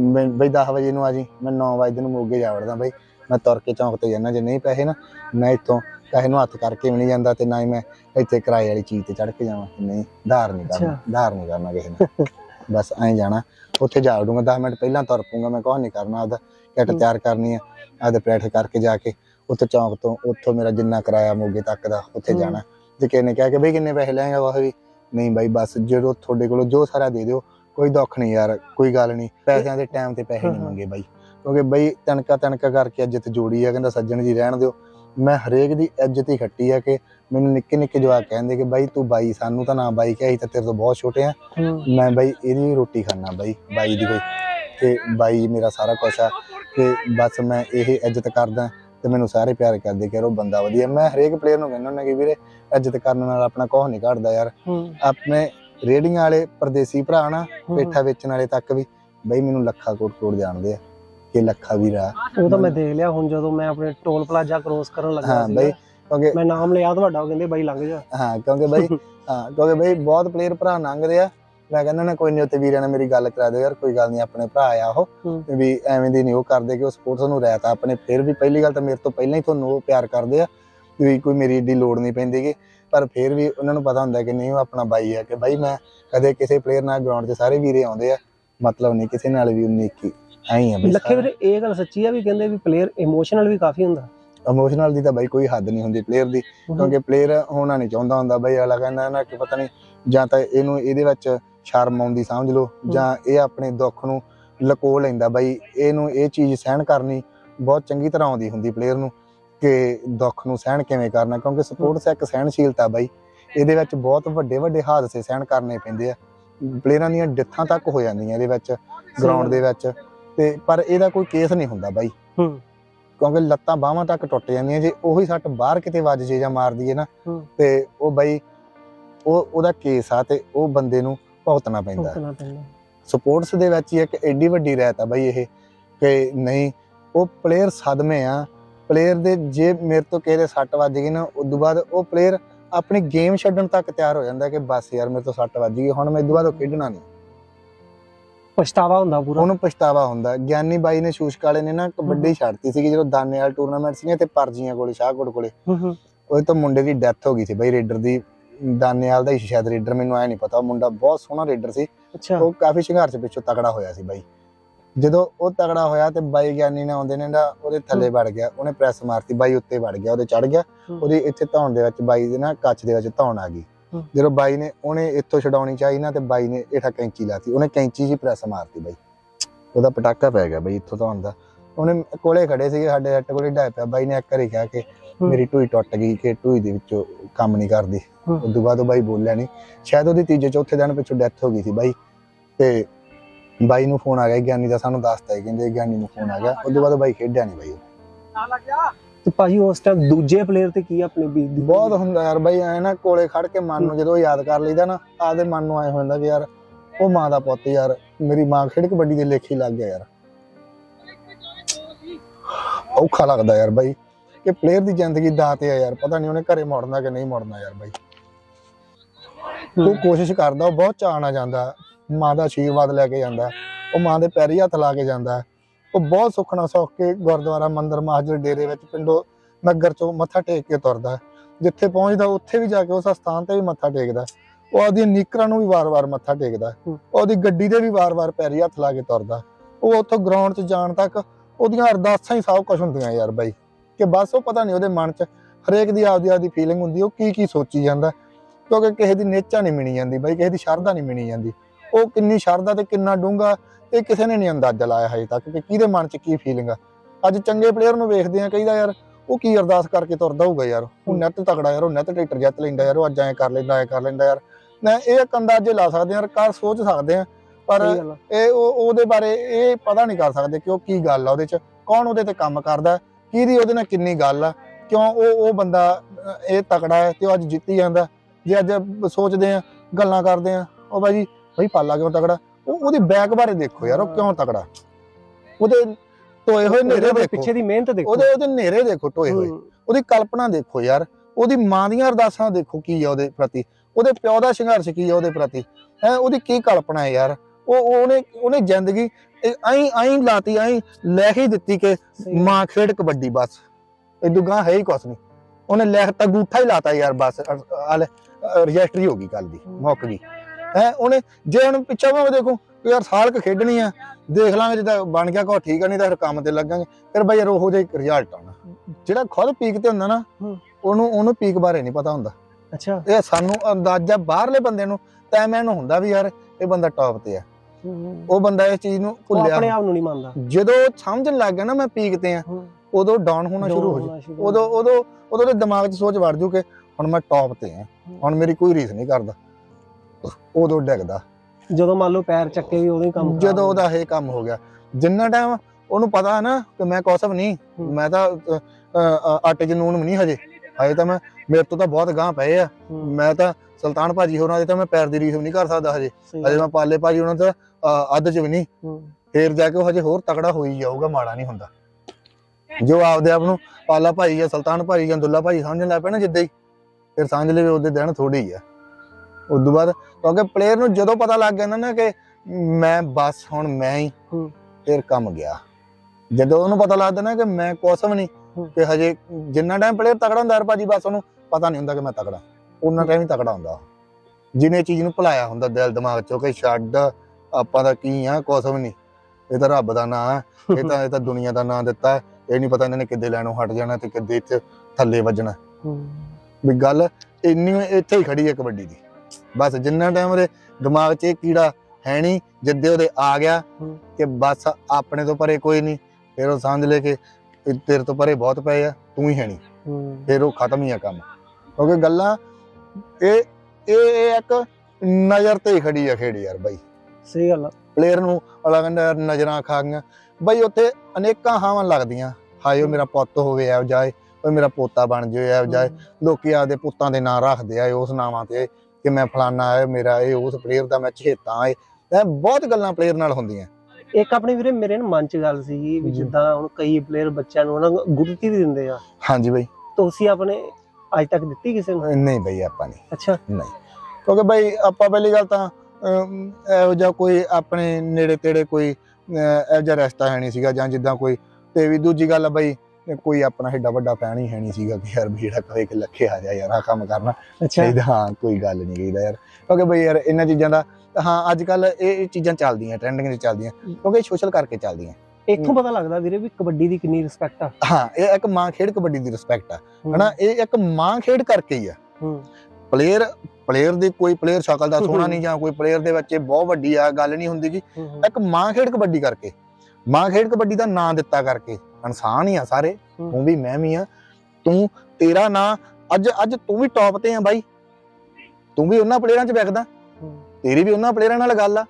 ਬਈ ਦਸ ਵਜੇ ਨੂੰ ਆ ਜੀ, ਮੈਂ ਨੌ ਵਜੇ ਨੂੰ ਮੋਗੇ ਜਾ ਵੜਦਾ ਬਈ, ਮੈਂ ਤੁਰ ਕੇ ਚੌਂਕ ਤੇ ਜਾਣਾ। ਜੇ ਨਹੀਂ ਪੈਸੇ ਨਾ ਮੈਂ ਇੱਥੋਂ ਕਿਸੇ ਨੂੰ ਹੱਥ ਕਰਕੇ ਵੀ ਨਹੀਂ ਜਾਂਦਾ, ਤੇ ਨਾ ਹੀ ਮੈਂ ਇੱਥੇ ਕਿਰਾਏ ਵਾਲੀ ਚੀਜ਼ ਤੇ ਚੜ੍ਹ ਕੇ ਜਾਵਾਂ। ਨਹੀਂ ਧਾਰ ਨਹੀਂ ਕਰਨਾ, ਧਾਰ ਨਹੀਂ ਕਰਨਾ ਕਿਸੇ ਨੂੰ, ਬਸ ਐਂ ਜਾਣਾ। ਉੱਥੇ ਜਾ ਵੜੂੰਗਾ ਦਸ ਮਿੰਟ ਪਹਿਲਾਂ ਤੁਰ ਪਊਂਗਾ, ਮੈਂ ਕੁਛ ਨਹੀਂ ਕਰਨਾ। ਆਪਦਾ ਕਿੱਟ ਤਿਆਰ ਕਰਨੀ ਆ, ਆਪਦੇ ਪ੍ਰੈਕਟਿਸ ਕਰਕੇ ਜਾ ਕੇ ਉੱਥੇ ਚੌਂਕ ਤੋਂ, ਉੱਥੋਂ ਮੇਰਾ ਜਿੰਨਾ ਕਿਰਾਇਆ ਮੋਗੇ ਤੱਕ ਦਾ ਉੱਥੇ ਜਾਣਾ। ਜੇ ਕਿਸੇ ਨੇ ਕਿਹਾ ਕਿ ਬਈ ਕਿੰਨੇ ਪੈਸੇ ਲੈਂਗਾ, ਉਹ ਵੀ ਨਹੀਂ ਬਾਈ ਬਸ ਜਦੋਂ ਤੁਹਾਡੇ ਕੋਲੋਂ ਜੋ ਸਾਰਾ ਦੇ ਦਿਓ, ਕੋਈ ਦੁੱਖ ਨਹੀਂ ਯਾਰ, ਕੋਈ ਗੱਲ ਨਹੀਂ। ਪੈਸਿਆਂ ਦੇ ਟਾਈਮ ਤੇ ਪੈਸੇ ਨਹੀਂ ਮੰਗੇ ਬਾਈ, ਕਿਉਂਕਿ ਬਈ ਤਣਕਾ ਤਣਕਾ ਕਰਕੇ ਇੱਜ਼ਤ ਜੋੜੀ ਆ। ਕਹਿੰਦਾ ਸੱਜਣ ਜੀ ਰਹਿਣ ਦਿਓ, ਮੈਂ ਹਰੇਕ ਦੀ ਇੱਜ਼ਤ ਹੀ ਖੱਟੀ ਆ। ਕਿ ਮੈਨੂੰ ਨਿੱਕੇ ਨਿੱਕੇ ਜਵਾਕ ਕਹਿੰਦੇ ਕਿ ਬਾਈ ਤੂੰ ਬਾਈ, ਸਾਨੂੰ ਤਾਂ ਨਾ ਬਾਈ ਕਿਹਾ, ਅਸੀਂ ਤਾਂ ਤੇਰੇ ਤੋਂ ਬਹੁਤ ਛੋਟੇ ਆ। ਮੈਂ ਬਾਈ ਇਹਦੀ ਰੋਟੀ ਖਾਣਾ ਬਾਈ, ਬਾਈ ਦੀ ਕੋਈ, ਤੇ ਬਾਈ ਮੇਰਾ ਸਾਰਾ ਕੁਛ ਆ। ਕਿ ਬਸ ਮੈਂ ਇਹ ਇੱਜ਼ਤ ਕਰਦਾ ਤੇ ਮੈਨੂੰ ਸਾਰੇ ਪਿਆਰ ਕਰਦੇ ਕਿ ਉਹ ਬੰਦਾ ਵਧੀਆ। ਮੈਂ ਹਰੇਕ ਪਲੇਅਰ ਨੂੰ ਕਹਿੰਦਾ ਹੁੰਦਾ ਕਿ ਵੀਰੇ ਇੱਜ਼ਤ ਕਰਨ ਨਾਲ ਆਪਣਾ ਕੁਛ ਨਹੀਂ ਘਟਦਾ ਯਾਰ। ਆਪਣੇ ਰੇਹੜੀਆਂ ਵਾਲੇ ਪਰਦੇਸੀ ਭਰਾ ਨਾ, ਪੇਠਾ ਵੇਚਣ ਵਾਲੇ ਤੱਕ ਵੀ ਬਈ ਮੈਨੂੰ ਲੱਖਾ ਕੋਟ ਕੋਟ ਜਾਣਦੇ ਆ ਕਿ ਲੱਖਾ ਵੀਰਾ। ਉਹ ਤਾਂ ਮੈਂ ਦੇਖ ਲਿਆ ਹੁਣ ਜਦੋਂ ਮੈਂ ਆਪਣੇ ਟੋਲ ਪਲਾਜ਼ਾ ਕ੍ਰੋਸ ਕਰਨ ਲੱਗਾ। ਹਾਂ ਬਈ, ਕਿਉਂਕਿ ਮੈਂ ਨਾਮ ਲਿਆ ਤੁਹਾਡਾ, ਉਹ ਕਹਿੰਦੇ ਬਾਈ ਲੰਘ ਜਾ। ਹਾਂ ਕਿਉਂਕਿ ਬਈ ਹਾਂ ਕਿਉਂਕਿ ਬਈ ਬਹੁਤ ਪਲੇਅਰ ਭਰਾ ਲੰਘਦੇ ਆ। ਮੈਂ ਕਹਿੰਦਾ ਨਾ ਕੋਈ ਨੀ, ਉੱਥੇ ਵੀਰਾਂ ਨੇ ਮੇਰੀ ਗੱਲ ਕਰਾ ਦਿਓ ਯਾਰ, ਕੋਈ ਗੱਲ ਨੀ, ਆਪਣੇ ਭਰਾ ਆ ਉਹ, ਵੀ ਐਵੇਂ ਦੀ ਨੀ ਉਹ ਕਰਦੇ ਕਿ ਉਹ ਸਪੋਰਟਸ ਨੂੰ ਰਹਿਤ ਆ ਆਪਣੇ। ਫਿਰ ਵੀ ਪਹਿਲੀ ਗੱਲ ਤਾਂ ਮੇਰੇ ਤੋਂ ਪਹਿਲਾਂ ਹੀ ਤੁਹਾਨੂੰ ਉਹ ਪਿਆਰ ਕਰਦੇ ਆ, ਵੀ ਕੋਈ ਮੇਰੀ ਏਡੀ ਲੋੜ ਨਹੀਂ ਪੈਂਦੀ ਗੀ। ਪਰ ਫਿਰ ਵੀ ਉਹਨਾਂ ਨੂੰ ਪਤਾ ਹੁੰਦਾ ਕਿ ਨਹੀਂ ਉਹ ਆਪਣਾ ਬਾਈ ਆ। ਕਿ ਬਾਈ ਮੈਂ ਕਦੇ ਕਿਸੇ ਪਲੇਅਰ ਨਾਲ ਗਰਾਊਂਡ 'ਚ ਸਾਰੇ ਵੀਰੇ ਆਉਂਦੇ ਆ, ਮਤਲਬ ਨਹੀਂ ਕਿਸੇ ਨਾਲ ਵੀ ਉਨੀ ਇੱਕੀ ਐਂ ਆ ਬਈ। ਲੱਖੇ ਵੀਰੇ ਇਹ ਗੱਲ ਸੱਚੀ ਆ ਵੀ ਕਹਿੰਦੇ ਵੀ ਪਲੇਅਰ ਇਮੋਸ਼ਨਲ ਵੀ ਕਾਫੀ ਹੁੰਦਾ? ਇਮੋਸ਼ਨਲ ਦੀ ਤਾਂ ਬਾਈ ਕੋਈ ਹੱਦ ਨਹੀਂ ਹੁੰਦੀ ਪਲੇਅਰ ਦੀ, ਕਿਉਂਕਿ ਪਲੇਅਰ ਹੋਣਾ ਨਹੀਂ ਚਾਹੁੰਦਾ ਹੁੰਦਾ ਬਾਈ। ਅਗਲਾ ਕਹਿੰਦਾ ਨਾ ਕਿ ਪਤਾ ਨਹੀਂ, ਜਾਂ ਤਾਂ ਇਹਨੂੰ ਇਹਦੇ ਵਿੱਚ ਸ਼ਰਮ ਆਉਂਦੀ ਸਮਝ ਲਓ, ਜਾਂ ਇਹ ਆਪਣੇ ਦੁੱਖ ਨੂੰ ਲੁਕੋ ਲੈਂਦਾ ਬਾਈ। ਇਹਨੂੰ ਇਹ ਚੀਜ਼ ਸਹਿਣ ਕਰਨੀ ਬਹੁਤ ਚੰਗੀ ਤਰ੍ਹਾਂ ਆਉਂਦੀ ਹੁੰਦੀ ਪਲੇਅਰ ਨੂੰ, ਕਿ ਦੁੱਖ ਨੂੰ ਸਹਿਣ ਕਿਵੇਂ ਕਰਨਾ। ਕਿਉਂਕਿ ਸਪੋਰਟਸ ਇੱਕ ਸਹਿਣਸ਼ੀਲਤਾ ਬਾਈ, ਇਹਦੇ ਵਿੱਚ ਬਹੁਤ ਵੱਡੇ ਵੱਡੇ ਹਾਦਸੇ ਸਹਿਣ ਕਰਨੇ ਪੈਂਦੇ ਆ। ਪਲੇਅਰਾਂ ਦੀਆਂ ਡੈਥਾਂ ਤੱਕ ਹੋ ਜਾਂਦੀਆਂ ਇਹਦੇ ਵਿੱਚ ਗਰਾਊਂਡ ਦੇ ਵਿੱਚ, ਤੇ ਪਰ ਇਹਦਾ ਕੋਈ ਕੇਸ ਨਹੀਂ ਹੁੰਦਾ ਬਾਈ, ਕਿਉਂਕਿ ਲੱਤਾਂ ਬਾਹਾਂ ਤੱਕ ਟੁੱਟ ਜਾਂਦੀਆਂ। ਜੇ ਉਹੀ ਸੱਟ ਬਾਹਰ ਕਿਤੇ ਵੱਜ ਜੇ ਜਾਂ ਮਾਰ ਦਈਏ ਨਾ, ਤੇ ਉਹ ਬਾਈ ਉਹ ਉਹਦਾ ਕੇਸ ਆ, ਤੇ ਉਹ ਬੰਦੇ ਨੂੰ ਭੁਗਤਣਾ ਪੈਂਦਾ। ਸਪੋਰਟਸ ਦੇ ਵਿੱਚ ਹੀ ਇੱਕ ਐਡੀ ਵੱਡੀ ਰਹਿਤ ਆ ਬਈ ਇਹ ਕਿ ਨਹੀਂ ਉਹ ਪਲੇਅਰ ਸਦਮੇ ਆ ਪਲੇਅਰ ਦੇ, ਜੇ ਮੇਰੇ ਤੋਂ ਕਿਸੇ ਦੇ ਸੱਟ ਵੱਜ ਗਈ ਨਾ ਉਸ ਤੋਂ ਬਾਅਦ ਉਹ ਪਲੇਅਰ ਆਪਣੀ ਗੇਮ ਛੱਡਣ ਤੱਕ ਤਿਆਰ ਹੋ ਜਾਂਦਾ ਕਿ ਬਸ ਯਾਰ ਮੇਰੇ ਤੋਂ ਸੱਟ ਵੱਜ ਗਈ ਹੁਣ ਮੈਂ ਇਸ ਤੋਂ ਬਾਅਦ ਉਹ ਖੇਡਣਾ ਨਹੀਂ। ਪਛਤਾਵਾ ਹੁੰਦਾ ਪੂਰਾ, ਉਹਨੂੰ ਪਛਤਾਵਾ ਹੁੰਦਾ। ਗਿਆਨੀ ਬਾਈ ਨੇ ਸ਼ੂਸ਼ਕ ਵਾਲੇ ਨੇ ਨਾ ਕਬੱਡੀ ਛੱਡਤੀ ਸੀਗੀ ਜਦੋਂ ਦਾਨੇ ਵਾਲ ਟੂਰਨਾਮੈਂਟ ਸੀਗੇ ਤੇ ਪਰਜੀਆਂ ਕੋਲੇ ਸ਼ਾਹਕੋਟ ਕੋਲੇ ਉਹਦੇ ਤੋਂ ਮੁੰਡੇ ਦੀ ਡੈਥ ਹੋ ਗਈ ਸੀ ਬਈ ਰੇਡਰ ਦੀ, ਦਾਨੇ ਵਾਲ ਦਾ ਹੀ ਸ਼ਾਇਦ ਰੇਡਰ, ਮੈਨੂੰ ਐ ਨਹੀਂ ਪਤਾ। ਉਹ ਮੁੰਡਾ ਬਹੁਤ ਸੋਹਣਾ ਰੇਡਰ ਸੀ, ਉਹ ਕਾਫੀ ਸੰਘਰਸ਼ ਪਿੱਛੋਂ ਤਕੜਾ ਹੋਇਆ ਸੀ ਬਾਈ। ਜਦੋਂ ਉਹ ਤਗੜਾ ਹੋਇਆ ਤੇ ਬਾਈ ਗਿਆਨੀ ਨੇ ਆਉਂਦੇ ਨੇ ਨਾ ਉਹਦੇ ਥੱਲੇ ਵੜ ਗਿਆ, ਉਹਨੇ ਪ੍ਰੈਸ ਮਾਰਤੀ, ਬਾਈ ਉੱਤੇ ਵੜ ਗਿਆ, ਉਹਦੇ ਚੜ ਗਿਆ, ਉਹਦੀ ਇੱਥੇ ਧੌਣ ਦੇ ਵਿੱਚ ਬਾਈ ਦੇ ਨਾ ਕੱਚ ਦੇ ਵਿੱਚ ਧੌਣ ਆ ਗਈ। ਜਦੋਂ ਬਾਈ ਨੇ ਉਹਨੇ ਇੱਥੋਂ ਛਡਾਉਣੀ ਚਾਹੀ ਨਾ ਤੇ ਬਾਈ ਨੇ ਹੇਠਾਂ ਕੈਂਚੀ ਲਾਤੀ, ਉਹਨੇ ਕੈਂਚੀ ਜੀ ਪ੍ਰੈਸ ਮਾਰਤੀ ਬਾਈ, ਉਹਦਾ ਪਟਾਕਾ ਪੈ ਗਿਆ ਬਾਈ ਇੱਥੋਂ ਧੌਣ ਦਾ। ਉਹਨੇ ਕੋਲੇ ਖੜੇ ਸੀਗੇ ਸਾਡੇ ਹੱਟ ਕੋਲੇ ਢਾਇ ਪਿਆ, ਬਾਈ ਨੇ ਇੱਕ ਵਾਰੀ ਕਿਹਾ ਕਿ ਮੇਰੀ ਢੂਈ ਟੁੱਟ ਗਈ ਕਿ ਢੂਈ ਦੇ ਵਿੱਚੋਂ ਕੰਮ ਨਹੀਂ ਕਰਦੀ। ਉਸ ਤੋਂ ਬਾਅਦ ਉਹ ਬਾਈ ਬੋਲਿਆ ਨਹੀਂ, ਸ਼ਾਇਦ ਉਹਦੀ ਤੀਜੇ ਚੌਥੇ ਦਿਨ ਪਿੱਛੋਂ ਡੈਥ ਹੋ ਗਈ ਸੀ ਬਾਈ। ਤੇ ਬਾਈ ਨੂੰ ਫੋਨ ਆ ਗਿਆ ਗਿਆਨੀ ਦਾ, ਸਾਨੂੰ ਦੱਸਤਾ ਹੈ ਕਹਿੰਦੇ ਗਿਆਨੀ ਨੂੰ ਫੋਨ ਆ ਗਿਆ। ਉਸ ਤੋਂ ਬਾਅਦ ਬਾਈ ਖੇਡਿਆ ਨਹੀਂ ਬਾਈ। ਤੇ ਭਾਜੀ ਉਸ ਟਾਈਮ ਦੂਜੇ ਪਲੇਅਰ ਤੇ ਕੀ ਆਪਣੇ ਬੀਤਦੀ? ਬਹੁਤ ਹੁੰਦਾ ਯਾਰ ਬਾਈ, ਐ ਨਾ ਕੋਲੇ ਖੜ ਕੇ ਮਨ ਨੂੰ ਜਦੋਂ ਯਾਦ ਕਰ ਲਈਦਾ ਨਾ ਆਪਦੇ ਮਨ ਨੂੰ ਐ ਹੋ ਜਾਂਦਾ ਵੀ ਯਾਰ ਉਹ ਮਾਂ ਦਾ ਪੁੱਤ, ਯਾਰ ਮੇਰੀ ਮਾਂ ਖੇਡ ਕਬੱਡੀ ਦੇ ਲੇਖੇ ਲੱਗ ਗਿਆ ਯਾਰ। ਔਖਾ ਲੱਗਦਾ ਯਾਰ ਬਾਈ ਕਿ ਪਲੇਅਰ ਦੀ ਜ਼ਿੰਦਗੀ ਦਾਅ ਤੇ ਆ ਯਾਰ, ਪਤਾ ਨਹੀਂ ਉਹਨੇ ਘਰੇ ਮੁੜਨਾ ਕਿ ਨਹੀਂ ਮੁੜਨਾ ਯਾਰ ਬਾਈ। ਉਹ ਕੋਸ਼ਿਸ਼ ਕਰਦਾ, ਉਹ ਬਹੁਤ ਚਾਅ ਨਾਲ ਜਾਂਦਾ, ਮਾਂ ਦਾ ਆਸ਼ੀਰਵਾਦ ਲੈ ਕੇ ਜਾਂਦਾ, ਉਹ ਮਾਂ ਦੇ ਪੈਰੀ ਹੱਥ ਲਾ ਕੇ ਜਾਂਦਾ, ਉਹ ਬਹੁਤ ਸੁੱਖ ਨਾਲ ਸੌਖ ਕੇ ਗੁਰਦੁਆਰਾ ਮੰਦਿਰ ਮਸਜਿਦ ਡੇਰੇ ਵਿੱਚ ਪਿੰਡੋਂ ਨਗਰ ਚੋਂ ਮੱਥਾ ਟੇਕ ਕੇ ਤੁਰਦਾ। ਜਿੱਥੇ ਪਹੁੰਚਦਾ ਉੱਥੇ ਵੀ ਜਾ ਕੇ ਉਸ ਸਥਾਨ ਤੇ ਵੀ ਮੱਥਾ ਟੇਕਦਾ, ਉਹ ਆਪਦੀਆਂ ਨੀਕਰਾਂ ਨੂੰ ਵੀ ਵਾਰ-ਵਾਰ ਮੱਥਾ ਟੇਕਦਾ, ਉਹਦੀ ਗੱਡੀ ਦੇ ਵੀ ਵਾਰ-ਵਾਰ ਪੈਰੀ ਹੱਥ ਲਾ ਕੇ ਤੁਰਦਾ। ਉਹ ਉੱਥੋਂ ਗਰਾਊਂਡ 'ਚ ਜਾਣ ਤੱਕ ਉਹਦੀਆਂ ਅਰਦਾਸਾਂ ਹੀ ਸਭ ਕੁਛ ਹੁੰਦੀਆਂ ਯਾਰ ਬਾਈ, ਕਿ ਬਸ ਉਹ ਪਤਾ ਨਹੀਂ ਉਹਦੇ ਮਨ 'ਚ ਹਰੇਕ ਦੀ ਆਪਦੀ ਆਪਦੀ ਫੀਲਿੰਗ ਹੁੰਦੀ, ਉਹ ਕੀ ਕੀ ਸੋਚੀ ਜਾਂਦਾ, ਕਿਉਂਕਿ ਕਿਸੇ ਦੀ ਨੇਚਾ ਨਹੀਂ ਮਿਣੀ ਜਾਂਦੀ ਬਾਈ, ਕਿਸੇ ਦੀ ਸ਼ਰਧਾ ਨਹੀਂ ਮਿਣੀ ਜਾਂਦੀ। ਉਹ ਕਿੰਨੀ ਸ਼ਰਧਾ ਤੇ ਕਿੰਨਾ ਡੂੰਘਾ ਇਹ ਕਿਸੇ ਨੇ ਨਹੀਂ ਅੰਦਾਜ਼ਾ ਲਾਇਆ ਹਜੇ ਤੱਕ ਕਿ ਕਿਹਦੇ ਮਨ 'ਚ ਕੀ ਫੀਲਿੰਗ ਆ। ਅੱਜ ਚੰਗੇ ਪਲੇਅਰ ਨੂੰ ਵੇਖਦੇ ਆ ਕਹੀਦਾ ਯਾਰ ਉਹ ਕੀ ਅਰਦਾਸ ਕਰਕੇ ਤੁਰਦਾ ਹੋਊਗਾ ਯਾਰ, ਉਹ ਨਿੱਤ ਤਕੜਾ ਯਾਰ, ਉਹ ਨਿੱਤ ਟਰੈਕਟਰ ਜਿੱਤ ਲੈਂਦਾ ਯਾਰ, ਉਹ ਅੱਜ ਐਂ ਕਰ ਲੈਂਦਾ ਐਂ ਕਰ ਲੈਂਦਾ ਯਾਰ। ਮੈਂ ਇਹ ਇੱਕ ਅੰਦਾਜ਼ੇ ਲਾ ਸਕਦੇ ਹਾਂ, ਕਰ ਸੋਚ ਸਕਦੇ ਹਾਂ, ਪਰ ਇਹ ਉਹਦੇ ਬਾਰੇ ਇਹ ਪਤਾ ਨਹੀਂ ਕਰ ਸਕਦੇ ਕਿ ਉਹ ਕੀ ਗੱਲ ਆ ਉਹਦੇ 'ਚ, ਕੌਣ ਉਹਦੇ ਤੇ ਕੰਮ ਕਰਦਾ, ਕਿਹਦੀ ਉਹਦੇ ਨਾਲ ਕਿੰਨੀ ਗੱਲ ਆ, ਕਿਉਂ ਉਹ ਉਹ ਬੰਦਾ ਇਹ ਤਕੜਾ ਹੈ ਤੇ ਉਹ ਅੱਜ ਜਿੱਤੀ ਜਾਂਦਾ। ਜੇ ਅੱਜ ਸੋਚਦੇ ਆ ਗੱਲਾਂ ਕਰਦੇ ਆ ਉਹ ਬਾਈ ਬਈ ਪਾਲਾ ਕਿਉਂ ਤਕੜਾ, ਉਹ ਉਹਦੀ ਬੈਕ ਬਾਰੇ ਦੇਖੋ ਯਾਰ, ਉਹ ਕਿਉਂ ਤਕੜਾ, ਉਹਦੇ ਟੋਏ ਹੋਏ ਨੇਰੇ ਦੇਖੋ, ਪਿੱਛੇ ਦੀ ਮਿਹਨਤ ਦੇਖੋ, ਉਹਦੇ ਉਹਦੇ ਨੇਰੇ ਦੇਖੋ ਟੋਏ ਹੋਏ, ਉਹਦੀ ਕਲਪਨਾ ਦੇਖੋ ਯਾਰ, ਉਹਦੀ ਮਾਂ ਦੀਆਂ ਅਰਦਾਸਾਂ ਦੇਖੋ ਕੀ ਆ ਉਹਦੇ ਪ੍ਰਤੀ, ਉਹਦੇ ਪਿਓ ਦਾ ਸੰਘਰਸ਼ ਕੀ ਆ ਉਹਦੇ ਪ੍ਰਤੀ ਹੈ, ਉਹਦੀ ਕੀ ਕਲਪਨਾ ਹੈ ਯਾਰ। ਉਹ ਉਹਨੇ ਉਹਨੇ ਜ਼ਿੰਦਗੀ ਐਂ ਐਂ ਲਾਤੀ, ਐਂ ਲੈ ਹੀ ਦਿੱਤੀ ਕਿ ਮਾਂ ਖੇਡ ਕਬੱਡੀ, ਬਸ ਇਦੋਂ ਗਾਂ ਹੈ ਹੀ ਕੁਛ ਨਹੀਂ। ਉਹਨੇ ਲਿਖਤਾ ਅੰਗੂਠਾ ਹੀ ਲਾਤਾ ਯਾਰ, ਬਸ ਰਜਿਸਟਰੀ ਹੋ ਗਈ ਗੱਲ ਦੀ, ਮੁੱਕ ਗਈ ਹੈ। ਉਹਨੇ ਜੇ ਹੁਣ ਪਿੱਛਾ ਮੈਂ ਦੇਖੋ ਯਾਰ ਸਾਲ ਕ ਖੇਡਣੀ ਆ, ਦੇਖ ਲਾਂਗੇ ਜਿੱਦਾਂ ਬਣ ਗਿਆ ਕੋ ਠੀਕ ਆ, ਨਹੀਂ ਤਾਂ ਫਿਰ ਕੰਮ ਤੇ ਲੱਗਾਂਗੇ ਫਿਰ ਬਾਈ ਯਾਰ ਉਹੋ ਜਿਹਾ ਰਿਜ਼ਲਟ ਆਉਣਾ। ਜਿਹੜਾ ਖੁਦ ਪੀਕ ਤੇ ਹੁੰਦਾ ਨਾ ਉਹਨੂੰ ਉਹਨੂੰ ਪੀਕ ਬਾਰੇ ਨਹੀਂ ਪਤਾ ਹੁੰਦਾ। ਅੱਛਾ, ਇਹ ਸਾਨੂੰ ਅੰਦਾਜ਼ਾ ਬਾਹਰਲੇ ਬੰਦੇ ਨੂੰ ਤੈ ਮੈਨੂੰ ਹੁੰਦਾ ਵੀ ਯਾਰ ਇਹ ਬੰਦਾ ਟੌਪ ਤੇ ਆ, ਉਹ ਬੰਦਾ ਇਸ ਚੀਜ਼ ਨੂੰ ਭੁੱਲਿਆ, ਆਪਣੇ ਆਪ ਨੂੰ ਨਹੀਂ ਮੰਨਦਾ। ਜਦੋਂ ਸਮਝਣ ਲੱਗ ਗਿਆ ਨਾ ਮੈਂ ਪੀਕ ਤੇ ਆ, ਉਦੋਂ ਡਾਊਨ ਹੋਣਾ ਸ਼ੁਰੂ ਹੋ ਜਾਊ, ਉਦੋਂ ਉਦੋਂ ਉਦੋਂ ਦੇ ਦਿਮਾਗ 'ਚ ਸੋਚ ਵੜ ਜੂ ਕਿ ਹੁਣ ਮੈਂ ਟੌਪ ਤੇ ਆ, ਹੁਣ ਮੇਰੀ ਕੋਈ ਰੀਸ ਨਹੀਂ ਕਰਦਾ, ਉਦੋਂ ਡਿੱਗਦਾ। ਜਦੋਂ ਮੰਨ ਲਓ ਪੈਰ ਚੱਕੇ ਵੀ ਉਦੋਂ ਹੀ ਕੰਮ, ਜਦੋਂ ਉਹਦਾ ਇਹ ਕੰਮ ਹੋ ਗਿਆ, ਜਿੰਨਾ ਟਾਈਮ ਉਹਨੂੰ ਪਤਾ ਹੈ ਨਾ ਕਿ ਮੈਂ ਕੁਛ ਵੀ ਨਹੀਂ, ਮੈਂ ਤਾਂ ਆਟੇ 'ਚ ਨੂਣ ਵੀ ਨਹੀਂ ਹਜੇ, ਹਜੇ ਤਾਂ ਮੈਂ ਮੇਰੇ ਤੋਂ ਤਾਂ ਬਹੁਤ ਗਾਂਹ ਪਏ ਆ, ਮੈਂ ਤਾਂ ਸੁਲਤਾਨ ਭਾਜੀ ਹੋਰਾਂ ਦੇ ਤਾਂ ਮੈਂ ਪੈਰ ਦੀ ਰੀਸ ਵੀ ਨਹੀਂ ਕਰ ਸਕਦਾ ਹਜੇ, ਹਜੇ ਮੈਂ ਪਾਲੇ ਭਾਜੀ ਹੋਰਾਂ ਦਾ ਅੱਧ 'ਚ ਵੀ ਨਹੀਂ, ਫੇਰ ਜਾ ਕੇ ਉਹ ਹਜੇ ਹੋਰ ਤਕੜਾ ਹੋਈ ਜਾਊਗਾ, ਮਾੜਾ ਨਹੀਂ ਹੁੰਦਾ। ਜੋ ਆਪਦੇ ਆਪ ਨੂੰ ਪਾਲਾ ਭਾਈ ਜਾਂ ਸੁਲਤਾਨ ਭਾਈ ਜਾਂ ਦੁੱਲਾ ਭਾਈ ਸਮਝਣ ਲੱਗ ਪਿਆ ਨਾ ਜਿੱਦਾਂ ਹੀ, ਫਿਰ ਸਮਝ ਲਵੇ ਉਹਦੇ ਦਿਨ ਥੋੜੇ ਹੀ ਆ। ਉਸ ਤੋਂ ਬਾਅਦ ਕਿਉਂਕਿ ਪਲੇਅਰ ਨੂੰ ਜਦੋਂ ਪਤਾ ਲੱਗ ਗਿਆ ਨਾ ਕਿ ਮੈਂ ਬਸ ਹੁਣ ਮੈਂ ਹੀ, ਫਿਰ ਕੰਮ ਗਿਆ। ਜਦੋਂ ਉਹਨੂੰ ਪਤਾ ਲੱਗਦਾ ਨਾ ਕਿ ਮੈਂ ਕੁਛ ਵੀ ਨਹੀਂ, ਕਿ ਹਜੇ ਜਿੰਨਾ ਟਾਈਮ ਪਲੇਅਰ ਤਕੜਾ ਹੁੰਦਾ ਯਾਰ ਭਾਜੀ, ਬਸ ਉਹਨੂੰ ਪਤਾ ਨਹੀਂ ਹੁੰਦਾ ਕਿ ਮੈਂ ਤਕੜਾ, ਉਹਨਾਂ ਟਾਈਮ ਹੀ ਤਕੜਾ ਹੁੰਦਾ ਜਿਹਨੇ ਚੀਜ਼ ਨੂੰ ਭੁਲਾਇਆ ਹੁੰਦਾ ਦਿਲ ਦਿਮਾਗ ਚੋਂ ਕਿ ਛੱਡ ਆਪਾਂ ਦਾ ਕੀ ਆ, ਕੁਛ ਵੀ ਨਹੀਂ, ਇਹ ਤਾਂ ਰੱਬ ਦਾ ਨਾਂ ਹੈ, ਇਹ ਤਾਂ ਇਹ ਤਾਂ ਦੁਨੀਆ ਦਾ ਨਾਂ ਦਿੱਤਾ, ਇਹ ਨਹੀਂ ਪਤਾ ਇਹਨਾਂ ਨੇ ਕਿੱਦੇ ਲੈਣੋਂ ਹਟ ਜਾਣਾ ਤੇ ਕਿੱਦੇ ਇੱਥੇ ਥੱਲੇ ਵੱਜਣਾ। ਵੀ ਗੱਲ ਇੰਨੀ ਇੱਥੇ ਹੀ ਖੜੀ ਹੈ ਕਬੱਡੀ ਦੀ, ਬਸ ਜਿੰਨਾ ਟਾਈਮ ਉਹਦੇ ਦਿਮਾਗ 'ਚ ਇਹ ਕੀੜਾ ਹੈ ਨਹੀਂ, ਜਿੱਦੇ ਉਹਦੇ ਆ ਗਿਆ ਕਿ ਬਸ ਆਪਣੇ ਤੋਂ ਪਰੇ ਕੋਈ ਨਹੀਂ, ਫਿਰ ਉਹ ਸਮਝ ਲੈ ਕਿ ਤੇਰੇ ਤੋਂ ਪਰੇ ਬਹੁਤ ਪਏ ਆ, ਤੂੰ ਹੀ ਹੈ ਨਹੀਂ, ਫਿਰ ਉਹ ਖਤਮ ਹੀ ਆ ਕੰਮ। ਕਿਉਂਕਿ ਗੱਲਾਂ ਇਹ ਇਹ ਇੱਕ ਨਜ਼ਰ ਤੇ ਹੀ ਖੜੀ ਆ ਖੇਡ ਯਾਰ ਬਾਈ, ਸਹੀ ਗੱਲ ਆ। ਪਲੇਅਰ ਨੂੰ ਅਗਲਾ ਕਹਿੰਦਾ ਨਜ਼ਰਾਂ ਖਾ ਗਈਆਂ ਬਾਈ, ਉੱਥੇ ਅਨੇਕਾਂ ਹਾਵਾਂ ਲੱਗਦੀਆਂ, ਹਾਏ ਉਹ ਮੇਰਾ ਪੁੱਤ ਹੋਵੇ ਐ ਜਾਏ, ਉਹ ਮੇਰਾ ਪੋਤਾ ਬਣ ਜਾਏ ਐ ਜਾਏ, ਲੋਕੀ ਆਪਦੇ ਪੁੱਤਾਂ ਦੇ ਨਾਂ ਰੱਖਦੇ ਆ ਉਸ ਨਾਵਾਂ ਤੇ, ਕਿ ਮੈਂ ਫਲਾਨਾ ਹੈ, ਮੇਰਾ ਇਹ ਉਸ ਪਲੇਅਰ ਦਾ ਮੈਂ ਚਹੇਤਾ ਹੈ। ਬਹੁਤ ਗੱਲਾਂ ਪਲੇਅਰ ਨਾਲ ਹੁੰਦੀਆਂ। ਇੱਕ ਆਪਣੇ ਵੀਰੇ ਮੇਰੇ ਮਨ ਚ ਗੱਲ ਸੀ ਵੀ ਜਿੱਦਾਂ ਹੁਣ ਕਈ ਪਲੇਅਰ ਬੱਚਿਆਂ ਨੂੰ ਉਹਨਾਂ ਗੁਰਤੀ ਵੀ ਦਿੰਦੇ ਆ। ਹਾਂਜੀ ਬਾਈ। ਤੁਸੀਂ ਆਪਣੇ ਅੱਜ ਤੱਕ ਦਿੱਤੀ ਕਿਸੇ ਨੂੰ? ਨਹੀਂ ਬਾਈ ਆਪਾਂ ਨਹੀਂ। ਅੱਛਾ। ਨਹੀਂ, ਕਿਉਂਕਿ ਬਾਈ ਆਪਾਂ ਪਹਿਲੀ ਗੱਲ ਤਾਂ ਇਹੋ ਜਿਹਾ ਕੋਈ ਆਪਣੇ ਨੇੜੇ ਤੇੜੇ ਕੋਈ ਇਹੋ ਜਿਹਾ ਰਸਤਾ ਹੈ ਨਹੀਂ ਸੀਗਾ, ਜਾਂ ਜਿੱਦਾਂ ਕੋਈ। ਤੇ ਵੀ ਦੂਜੀ ਗੱਲ ਬਾਈ, ਕੋਈ ਆਪਣਾ ਏਡਾ ਵੱਡਾ ਫੈਨ ਹੀ ਹੈ ਨਹੀਂ ਸੀਗਾ ਕਿ ਯਾਰ ਵੀ ਜਿਹੜਾ ਕਹੇ ਕਿ ਲੱਖੇ ਆ ਜਾ ਯਾਰ ਆਹ ਕੰਮ ਕਰਨਾ ਚਾਹੀਦਾ। ਹਾਂ ਕੋਈ ਗੱਲ ਨਹੀਂ ਕਹੀਦਾ ਯਾਰ, ਕਿਉਂਕਿ ਬਈ ਯਾਰ ਇਹਨਾਂ ਚੀਜ਼ਾਂ ਦਾ ਹਾਂ ਅੱਜ ਕੱਲ ਇਹ ਚੀਜ਼ਾਂ ਚੱਲਦੀਆਂ, ਟ੍ਰੈਂਡਿੰਗ 'ਚ ਚੱਲਦੀਆਂ, ਕਿਉਂਕਿ ਸੋਸ਼ਲ ਕਰਕੇ ਚੱਲਦੀਆਂ। ਇੱਥੋਂ ਪਤਾ ਲੱਗਦਾ ਵੀਰੇ ਵੀ ਕਬੱਡੀ ਦੀ ਕਿੰਨੀ ਰਿਸਪੈਕਟ ਆ। ਹਾਂ, ਇਹ ਇੱਕ ਮਾਂ ਖੇਡ ਕਬੱਡੀ ਦੀ ਰਿਸਪੈਕਟ ਆ ਹਨਾ, ਇਹ ਇੱਕ ਮਾਂ ਖੇਡ ਕਰਕੇ ਹੀ ਆ। ਪਲੇਅਰ ਪਲੇਅਰ ਦੀ ਕੋਈ ਪਲੇਅਰ ਸ਼ਕਲ ਦਾ ਸੋਹਣਾ ਨਹੀਂ, ਜਾਂ ਕੋਈ ਪਲੇਅਰ ਦੇ ਬੱਚੇ ਬਹੁਤ ਵੱਡੀ ਆ, ਗੱਲ ਨਹੀਂ ਹੁੰਦੀ ਜੀ। ਇੱਕ ਮਾਂ ਖੇਡ ਕਬੱਡੀ ਕਰਕੇ, ਮਾਂ ਖੇਡ ਕਬੱਡੀ ਦਾ ਨਾਂ ਦਿੱਤਾ ਕਰਕੇ। ਇਨਸਾਨ ਹੀ ਆ ਸਾਰੇ, ਤੂੰ ਵੀ ਮੈਂ ਵੀ ਆ, ਤੂੰ ਤੇਰਾ ਨਾਂ ਅੱਜ ਅੱਜ ਤੂੰ ਵੀ ਟੌਪ ਤੇ ਆ ਬਾਈ, ਤੂੰ ਵੀ ਉਹਨਾਂ ਪਲੇਅਰਾਂ 'ਚ ਵਿਕਦਾ, ਤੇਰੀ ਵੀ ਉਹਨਾਂ ਪਲੇਅਰਾਂ ਨਾਲ ਗੱਲ ਆ।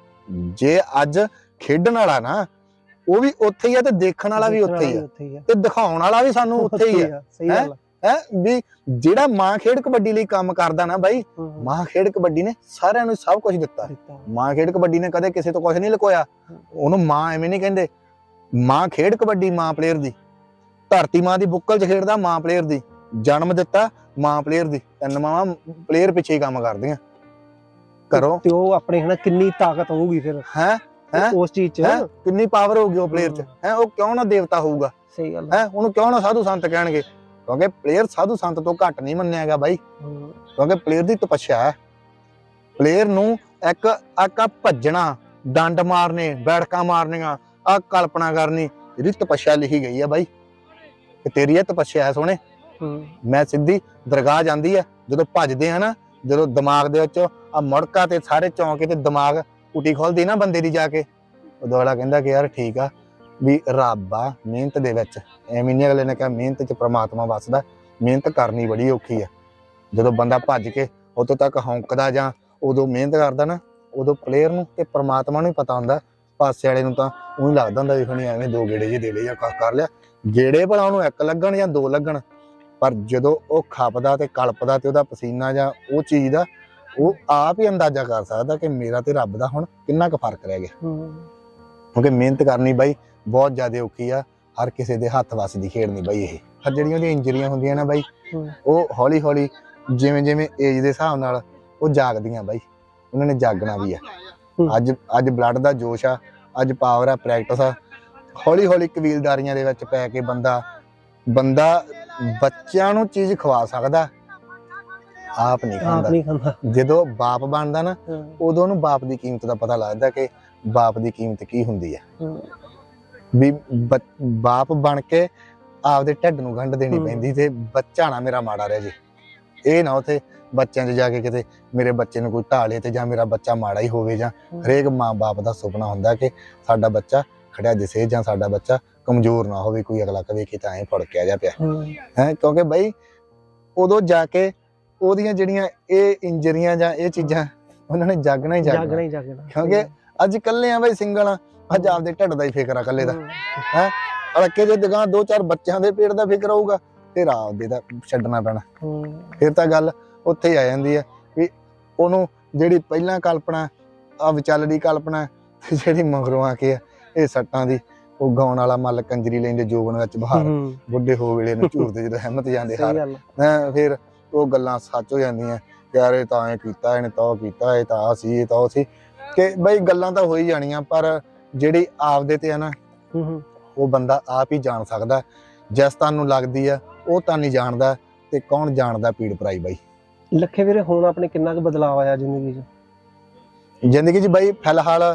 ਜੇ ਅੱਜ ਖੇਡਣ ਵਾਲਾ ਨਾ ਉਹ ਵੀ ਉੱਥੇ ਹੀ ਆ, ਤੇ ਦੇਖਣ ਵਾਲਾ ਵੀ ਉੱਥੇ ਹੀ ਆ, ਤੇ ਦਿਖਾਉਣ ਵਾਲਾ ਵੀ ਸਾਨੂੰ ਉੱਥੇ ਹੀ ਆ। ਹੈ ਹੈ ਵੀ ਜਿਹੜਾ ਮਾਂ ਖੇਡ ਕਬੱਡੀ ਲਈ ਕੰਮ ਕਰਦਾ ਨਾ ਬਾਈ, ਮਾਂ ਖੇਡ ਕਬੱਡੀ ਨੇ ਸਾਰਿਆਂ ਨੂੰ ਸਭ ਕੁਝ ਦਿੱਤਾ। ਮਾਂ ਖੇਡ ਕਬੱਡੀ ਨੇ ਕਦੇ ਕਿਸੇ ਤੋਂ ਕੁਝ ਨਹੀਂ ਲੁਕੋਇਆ। ਉਹਨੂੰ ਮਾਂ ਐਵੇਂ ਨਹੀਂ ਕਹਿੰਦੇ, ਮਾਂ ਖੇਡ ਕਬੱਡੀ ਮਾਂ ਪਲੇਅਰ ਦੀ। ਧਰਤੀ ਮਾਂ ਦੀ ਬੁੱਕਲ 'ਚ ਖੇਡਦਾ ਮਾਂ ਪਲੇਅਰ ਦੀ, ਜਨਮ ਦਿੱਤਾ ਮਾਂ ਪਲੇਅਰ ਦੀ। ਤਿੰਨ ਮਾਵਾਂ ਪਲੇਅਰ ਪਿੱਛੇ ਹੀ ਕੰਮ ਕਰਦੀਆਂ ਘਰੋਂ। ਤੇ ਉਹ ਆਪਣੇ ਹਨਾ ਕਿੰਨੀ ਤਾਕਤ ਹੋਊਗੀ ਫਿਰ, ਹੈ ਹੈ ਉਸ ਚੀਜ਼ 'ਚ ਕਿੰਨੀ ਪਾਵਰ ਹੋਊਗੀ ਉਹ ਪਲੇਅਰ 'ਚ। ਹੈ ਉਹ ਕਿਉਂ ਨਾ ਦੇਵਤਾ ਹੋਊਗਾ? ਸਹੀ ਗੱਲ ਹੈ। ਉਹਨੂੰ ਕਿਉਂ ਨਾ ਸਾਧੂ ਸੰਤ ਕਹਿਣਗੇ? ਕਿਉਂਕਿ ਪਲੇਅਰ ਸਾਧੂ ਸੰਤ ਤੋਂ ਘੱਟ ਨਹੀਂ ਮੰਨਿਆ ਗਿਆ ਬਾਈ, ਕਿਉਂਕਿ ਪਲੇਅਰ ਦੀ ਤਪੱਸਿਆ ਹੈ। ਪਲੇਅਰ ਨੂੰ ਇੱਕ ਆਕਾ ਭੱਜਣਾ, ਡੰਡ ਮਾਰਨੇ, ਬੈਠਕਾਂ ਮਾਰਨੀਆਂ, ਆ ਕਲਪਨਾ ਕਰਨੀ, ਇਹਦੀ ਤਪੱਸਿਆ ਲਿਖੀ ਗਈ ਆ ਬਾਈ, ਕਿ ਤੇਰੀ ਇਹ ਤਪੱਸਿਆ ਹੈ ਸੋਹਣੇ। ਮੈਂ ਸਿੱਧੀ ਦਰਗਾਹ ਜਾਂਦੀ ਆ, ਜਦੋਂ ਭੱਜਦੇ ਆ ਨਾ, ਜਦੋਂ ਦਿਮਾਗ ਦੇ ਵਿੱਚ ਆ ਮੁੜਕਾ ਤੇ ਸਾਰੇ ਚੌਂਕੇ ਤੇ ਦਿਮਾਗ ਕੁੱਟੀ ਖੋਲਦੀ ਨਾ ਬੰਦੇ ਦੀ ਜਾ ਕੇ, ਉਦੋਂ ਵਾਲਾ ਕਹਿੰਦਾ ਕਿ ਯਾਰ ਠੀਕ ਆ ਵੀ ਰੱਬ ਆ ਮਿਹਨਤ ਦੇ ਵਿੱਚ। ਐਵੇਂ ਨਹੀਂ ਅਗਲੇ ਨੇ ਕਿਹਾ ਮਿਹਨਤ 'ਚ ਪ੍ਰਮਾਤਮਾ ਵੱਸਦਾ, ਮਿਹਨਤ ਕਰਨੀ ਬੜੀ ਔਖੀ ਆ। ਜਦੋਂ ਬੰਦਾ ਭੱਜ ਕੇ ਉਦੋਂ ਤੱਕ ਹੌਂਕਦਾ ਜਾਂ ਉਦੋਂ ਮਿਹਨਤ ਕਰਦਾ ਨਾ, ਉਦੋਂ ਪਲੇਅਰ ਨੂੰ ਤੇ ਪ੍ਰਮਾਤਮਾ ਨੂੰ ਹੀ ਪਤਾ ਹੁੰਦਾ। ਪਾਸੇ ਵਾਲੇ ਨੂੰ ਤਾਂ ਉਹੀ ਲੱਗਦਾ ਹੁੰਦਾ ਵੀ ਹੁਣ ਐਵੇਂ ਦੋ ਗੇੜੇ ਜਿਹੇ ਦੇ ਲਏ ਜਾਂ ਕੁਛ ਕਰ ਲਿਆ। ਗੇੜੇ ਭਲਾ ਉਹਨੂੰ ਇੱਕ ਲੱਗਣ ਜਾਂ ਦੋ ਲੱਗਣ, ਪਰ ਜਦੋਂ ਉਹ ਖਪਦਾ ਤੇ ਕਲਪਦਾ ਤੇ ਉਹਦਾ ਪਸੀਨਾ ਜਾਂ ਉਹ ਚੀਜ਼ ਦਾ ਉਹ ਆਪ ਹੀ ਅੰਦਾਜ਼ਾ ਕਰ ਸਕਦਾ ਕਿ ਮੇਰਾ ਤੇ ਰੱਬ ਦਾ ਹੁਣ ਕਿੰਨਾ ਕੁ ਫਰਕ ਰਹਿ ਗਿਆ। ਕਿਉਂਕਿ ਮਿਹਨਤ ਕਰਨੀ ਬਾਈ ਬਹੁਤ ਜ਼ਿਆਦਾ ਔਖੀ ਆ, ਹਰ ਕਿਸੇ ਦੇ ਹੱਥ ਵੱਸ ਦੀ ਖੇਡ ਨਹੀਂ ਬਾਈ ਇਹ। ਹਰ ਜਿਹੜੀਆਂ ਉਹਦੀਆਂ ਇੰਜਰੀਆਂ ਹੁੰਦੀਆਂ ਨਾ ਬਾਈ, ਉਹ ਹੌਲੀ ਹੌਲੀ ਜਿਵੇਂ ਜਿਵੇਂ ਏਜ ਦੇ ਹਿਸਾਬ ਨਾਲ ਉਹ ਜਾਗਦੀਆਂ ਬਾਈ, ਉਹਨਾਂ ਨੇ ਜਾਗਣਾ ਵੀ ਆ। ਅੱਜ ਅੱਜ ਬਲੱਡ ਦਾ ਜੋਸ਼ ਆ, ਅੱਜ ਪਾਵਰ ਆ, ਪ੍ਰੈਕਟਿਸ ਆ। ਹੌਲੀ ਹੌਲੀ ਕਬੀਲਦਾਰੀਆਂ ਦੇ ਵਿੱਚ ਪੈ ਕੇ ਬੰਦਾ ਬੰਦਾ ਬੱਚਿਆਂ ਨੂੰ ਚੀਜ਼ ਖਵਾ ਸਕਦਾ, ਆਪ ਨਹੀਂ ਖਾਂਦਾ। ਜਦੋਂ ਬਾਪ ਬਣਦਾ ਨਾ, ਉਦੋਂ ਉਹਨੂੰ ਬਾਪ ਦੀ ਕੀਮਤ ਦਾ ਪਤਾ ਲੱਗਦਾ ਕਿ ਬਾਪ ਦੀ ਕੀਮਤ ਕੀ ਹੁੰਦੀ ਹੈ। ਵੀ ਬਾਪ ਬਣ ਕੇ ਆਪਦੇ ਢਿੱਡ ਨੂੰ ਗੰਢ ਦੇਣੀ ਪੈਂਦੀ, ਤੇ ਬੱਚਾ ਨਾ ਮੇਰਾ ਮਾੜਾ ਰਹਿ ਜੇ। ਇਹ ਨਾ ਉੱਥੇ ਬੱਚਿਆਂ 'ਚ ਜਾ ਕੇ ਕਿਤੇ ਮੇਰੇ ਬੱਚੇ ਨੂੰ ਕੋਈ ਢਾਲੇ ਤੇ ਜਾਂ ਮੇਰਾ ਬੱਚਾ ਮਾੜਾ ਹੀ ਹੋਵੇ। ਜਾਂ ਹਰੇਕ ਮਾਂ ਬਾਪ ਦਾ ਸੁਪਨਾ ਹੁੰਦਾ ਕਿ ਸਾਡਾ ਬੱਚਾ ਖੜਿਆ ਦਿਸੇ, ਜਾਂ ਸਾਡਾ ਬੱਚਾ ਕਮਜ਼ੋਰ ਨਾ ਹੋਵੇ, ਕੋਈ ਅਗਲਾ ਕਵੇ ਕਿ ਤਾਂ ਐਂ ਫੜਕਿਆ ਜਾ ਪਿਆ ਹੈ। ਕਿਉਂਕਿ ਬਈ ਉਦੋਂ ਜਾ ਕੇ ਉਹਦੀਆਂ ਜਿਹੜੀਆਂ ਇਹ ਇੰਜਰੀਆਂ ਜਾਂ ਇਹ ਚੀਜ਼ਾਂ ਉਹਨਾਂ ਨੇ ਜਾਗਣਾ ਹੀ ਜਾਗਣਾ ਹੀ ਜਾਗਣਾ। ਕਿਉਂਕਿ ਅੱਜ ਇਕੱਲੇ ਆ ਬਈ ਸਿੰਗਲ, ਅੱਜ ਆਪਦੇ ਢਿੱਡ ਦਾ ਹੀ ਫਿਕਰ ਆ ਇਕੱਲੇ ਦਾ। ਹੈ ਅੜਕੇ ਜੇ ਦੁਕਾਨ ਦੋ ਚਾਰ ਬੱਚਿਆਂ ਦੇ ਪੇਟ ਦਾ ਫਿਕਰ ਹੋਊਗਾ, ਫਿਰ ਆਪਦੇ ਦਾ ਛੱਡਣਾ ਪੈਣਾ। ਫਿਰ ਤਾਂ ਗੱਲ ਉੱਥੇ ਹੀ ਆ ਜਾਂਦੀ ਹੈ ਵੀ ਉਹਨੂੰ ਜਿਹੜੀ ਪਹਿਲਾਂ ਕਲਪਨਾ ਆ ਵਿਚਾਲੜੀ ਕਲਪਨਾ, ਜਿਹੜੀ ਮਗਰੋਂ ਆ ਕੇ ਇਹ ਸੱਟਾਂ ਦੀ ਉਹ ਗਾਉਣ ਵਾਲਾ ਮੱਲ ਕੰਜਰੀ ਲੈਂਦੇ ਜੋਬਨ ਵਿੱਚ ਬਹਾਰ, ਬੁੱਢੇ ਹੋ ਵੇਲੇ ਨੂੰ ਝੂਰਦੇ ਜਦੋਂ ਹਿੰਮਤ ਜਾਂਦੇ ਹਾਰ। ਹੈਂ ਫਿਰ ਉਹ ਗੱਲਾਂ ਸੱਚ ਹੋ ਜਾਂਦੀਆਂ, ਯਾਰ ਇਹ ਤਾਂ ਐਂ ਕੀਤਾ, ਇਹਨੇ ਤਾਂ ਉਹ ਕੀਤਾ, ਇਹ ਤਾਂ ਆ ਸੀ, ਇਹ ਤਾਂ ਉਹ ਸੀ। ਕਿ ਬਈ ਗੱਲਾਂ ਤਾਂ ਹੋ ਹੀ ਜਾਣੀਆਂ, ਪਰ ਜਿਹੜੀ ਆਪਦੇ ਤੇ ਆ ਨਾ, ਉਹ ਬੰਦਾ ਆਪ ਹੀ ਜਾਣ ਸਕਦਾ। ਜਿਸ ਤੁਹਾਨੂੰ ਲੱਗਦੀ ਆ ਉਹ ਤਾਂ ਨਹੀਂ ਜਾਣਦਾ, ਤੇ ਕੌਣ ਜਾਣਦਾ ਪੀੜ ਭਰਾਈ ਬਾਈ। ਲੱਖੇ ਵੀਰੇ ਹੁਣ ਆਪਣੇ ਕਿੰਨਾ ਕੁ ਬਦਲਾਅ ਆਇਆ ਜ਼ਿੰਦਗੀ 'ਚ? ਜ਼ਿੰਦਗੀ 'ਚ ਬਾਈ ਫਿਲਹਾਲ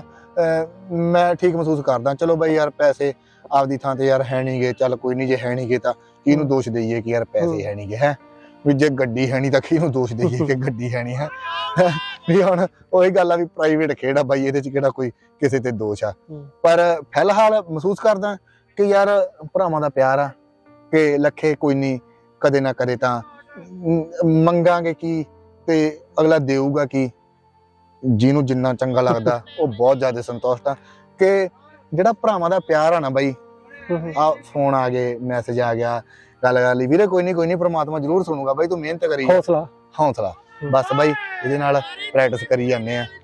ਮੈਂ ਠੀਕ ਮਹਿਸੂਸ ਕਰਦਾ। ਚਲੋ ਬਾਈ ਯਾਰ ਪੈਸੇ ਆਪਦੀ ਥਾਂ ਤੇ ਯਾਰ ਹੈ ਨੀ ਗੇ, ਚੱਲ ਕੋਈ ਨੀ, ਜੇ ਹੈ ਨੀ ਗੇ ਤਾਂ ਕਿਹਨੂੰ ਦੋਸ਼ ਦੇਈਏ ਕਿ ਯਾਰ ਪੈਸੇ ਹੈ ਨੀ ਗੇ। ਹੈ ਵੀ ਜੇ ਗੱਡੀ ਹੈ ਨੀ ਤਾਂ ਕਿਹਨੂੰ ਦੋਸ਼ ਦੇਈਏ ਕਿ ਗੱਡੀ ਹੈ ਨੀ। ਹੈ ਵੀ ਹੁਣ ਉਹੀ ਗੱਲ ਆ ਵੀ ਪ੍ਰਾਈਵੇਟ ਖੇਡ ਆ ਬਾਈ, ਇਹਦੇ 'ਚ ਕਿਹੜਾ ਕੋਈ ਕਿਸੇ ਤੇ ਦੋਸ਼ ਆ। ਪਰ ਫਿਲਹਾਲ ਮਹਿਸੂਸ ਕਰਦਾ ਕਿ ਯਾਰ ਭਰਾਵਾਂ ਦਾ ਪਿਆਰ ਆ, ਕਿ ਲੱਖੇ ਕੋਈ ਨੀ, ਕਦੇ ਨਾ ਕਦੇ ਤਾਂ ਮੰਗਾਂਗੇ ਕੀ ਤੇ ਅਗਲਾ ਦੇਊਗਾ ਕੀ। ਜਿਹਨੂੰ ਜਿੰਨਾ ਚੰਗਾ ਲੱਗਦਾ ਉਹ ਬਹੁਤ ਜ਼ਿਆਦਾ ਸੰਤੁਸ਼ਟ ਆ। ਕਿ ਜਿਹੜਾ ਭਰਾਵਾਂ ਦਾ ਪਿਆਰ ਆ ਨਾ ਬਾਈ, ਆ ਫੋਨ ਆ ਗਏ, ਮੈਸੇਜ ਆ ਗਿਆ, ਗੱਲ ਕਰ ਲਈ, ਵੀਰੇ ਕੋਈ ਨੀ ਕੋਈ ਨੀ ਪ੍ਰਮਾਤਮਾ ਜ਼ਰੂਰ ਸੁਣੂਗਾ ਬਾਈ, ਤੂੰ ਮਿਹਨਤ ਕਰੀ, ਹੌਸਲਾ ਹੌਸਲਾ ਬਸ ਬਾਈ ਇਹਦੇ ਨਾਲ ਪ੍ਰੈਕਟਿਸ ਕਰੀ ਜਾਂਦੇ ਆ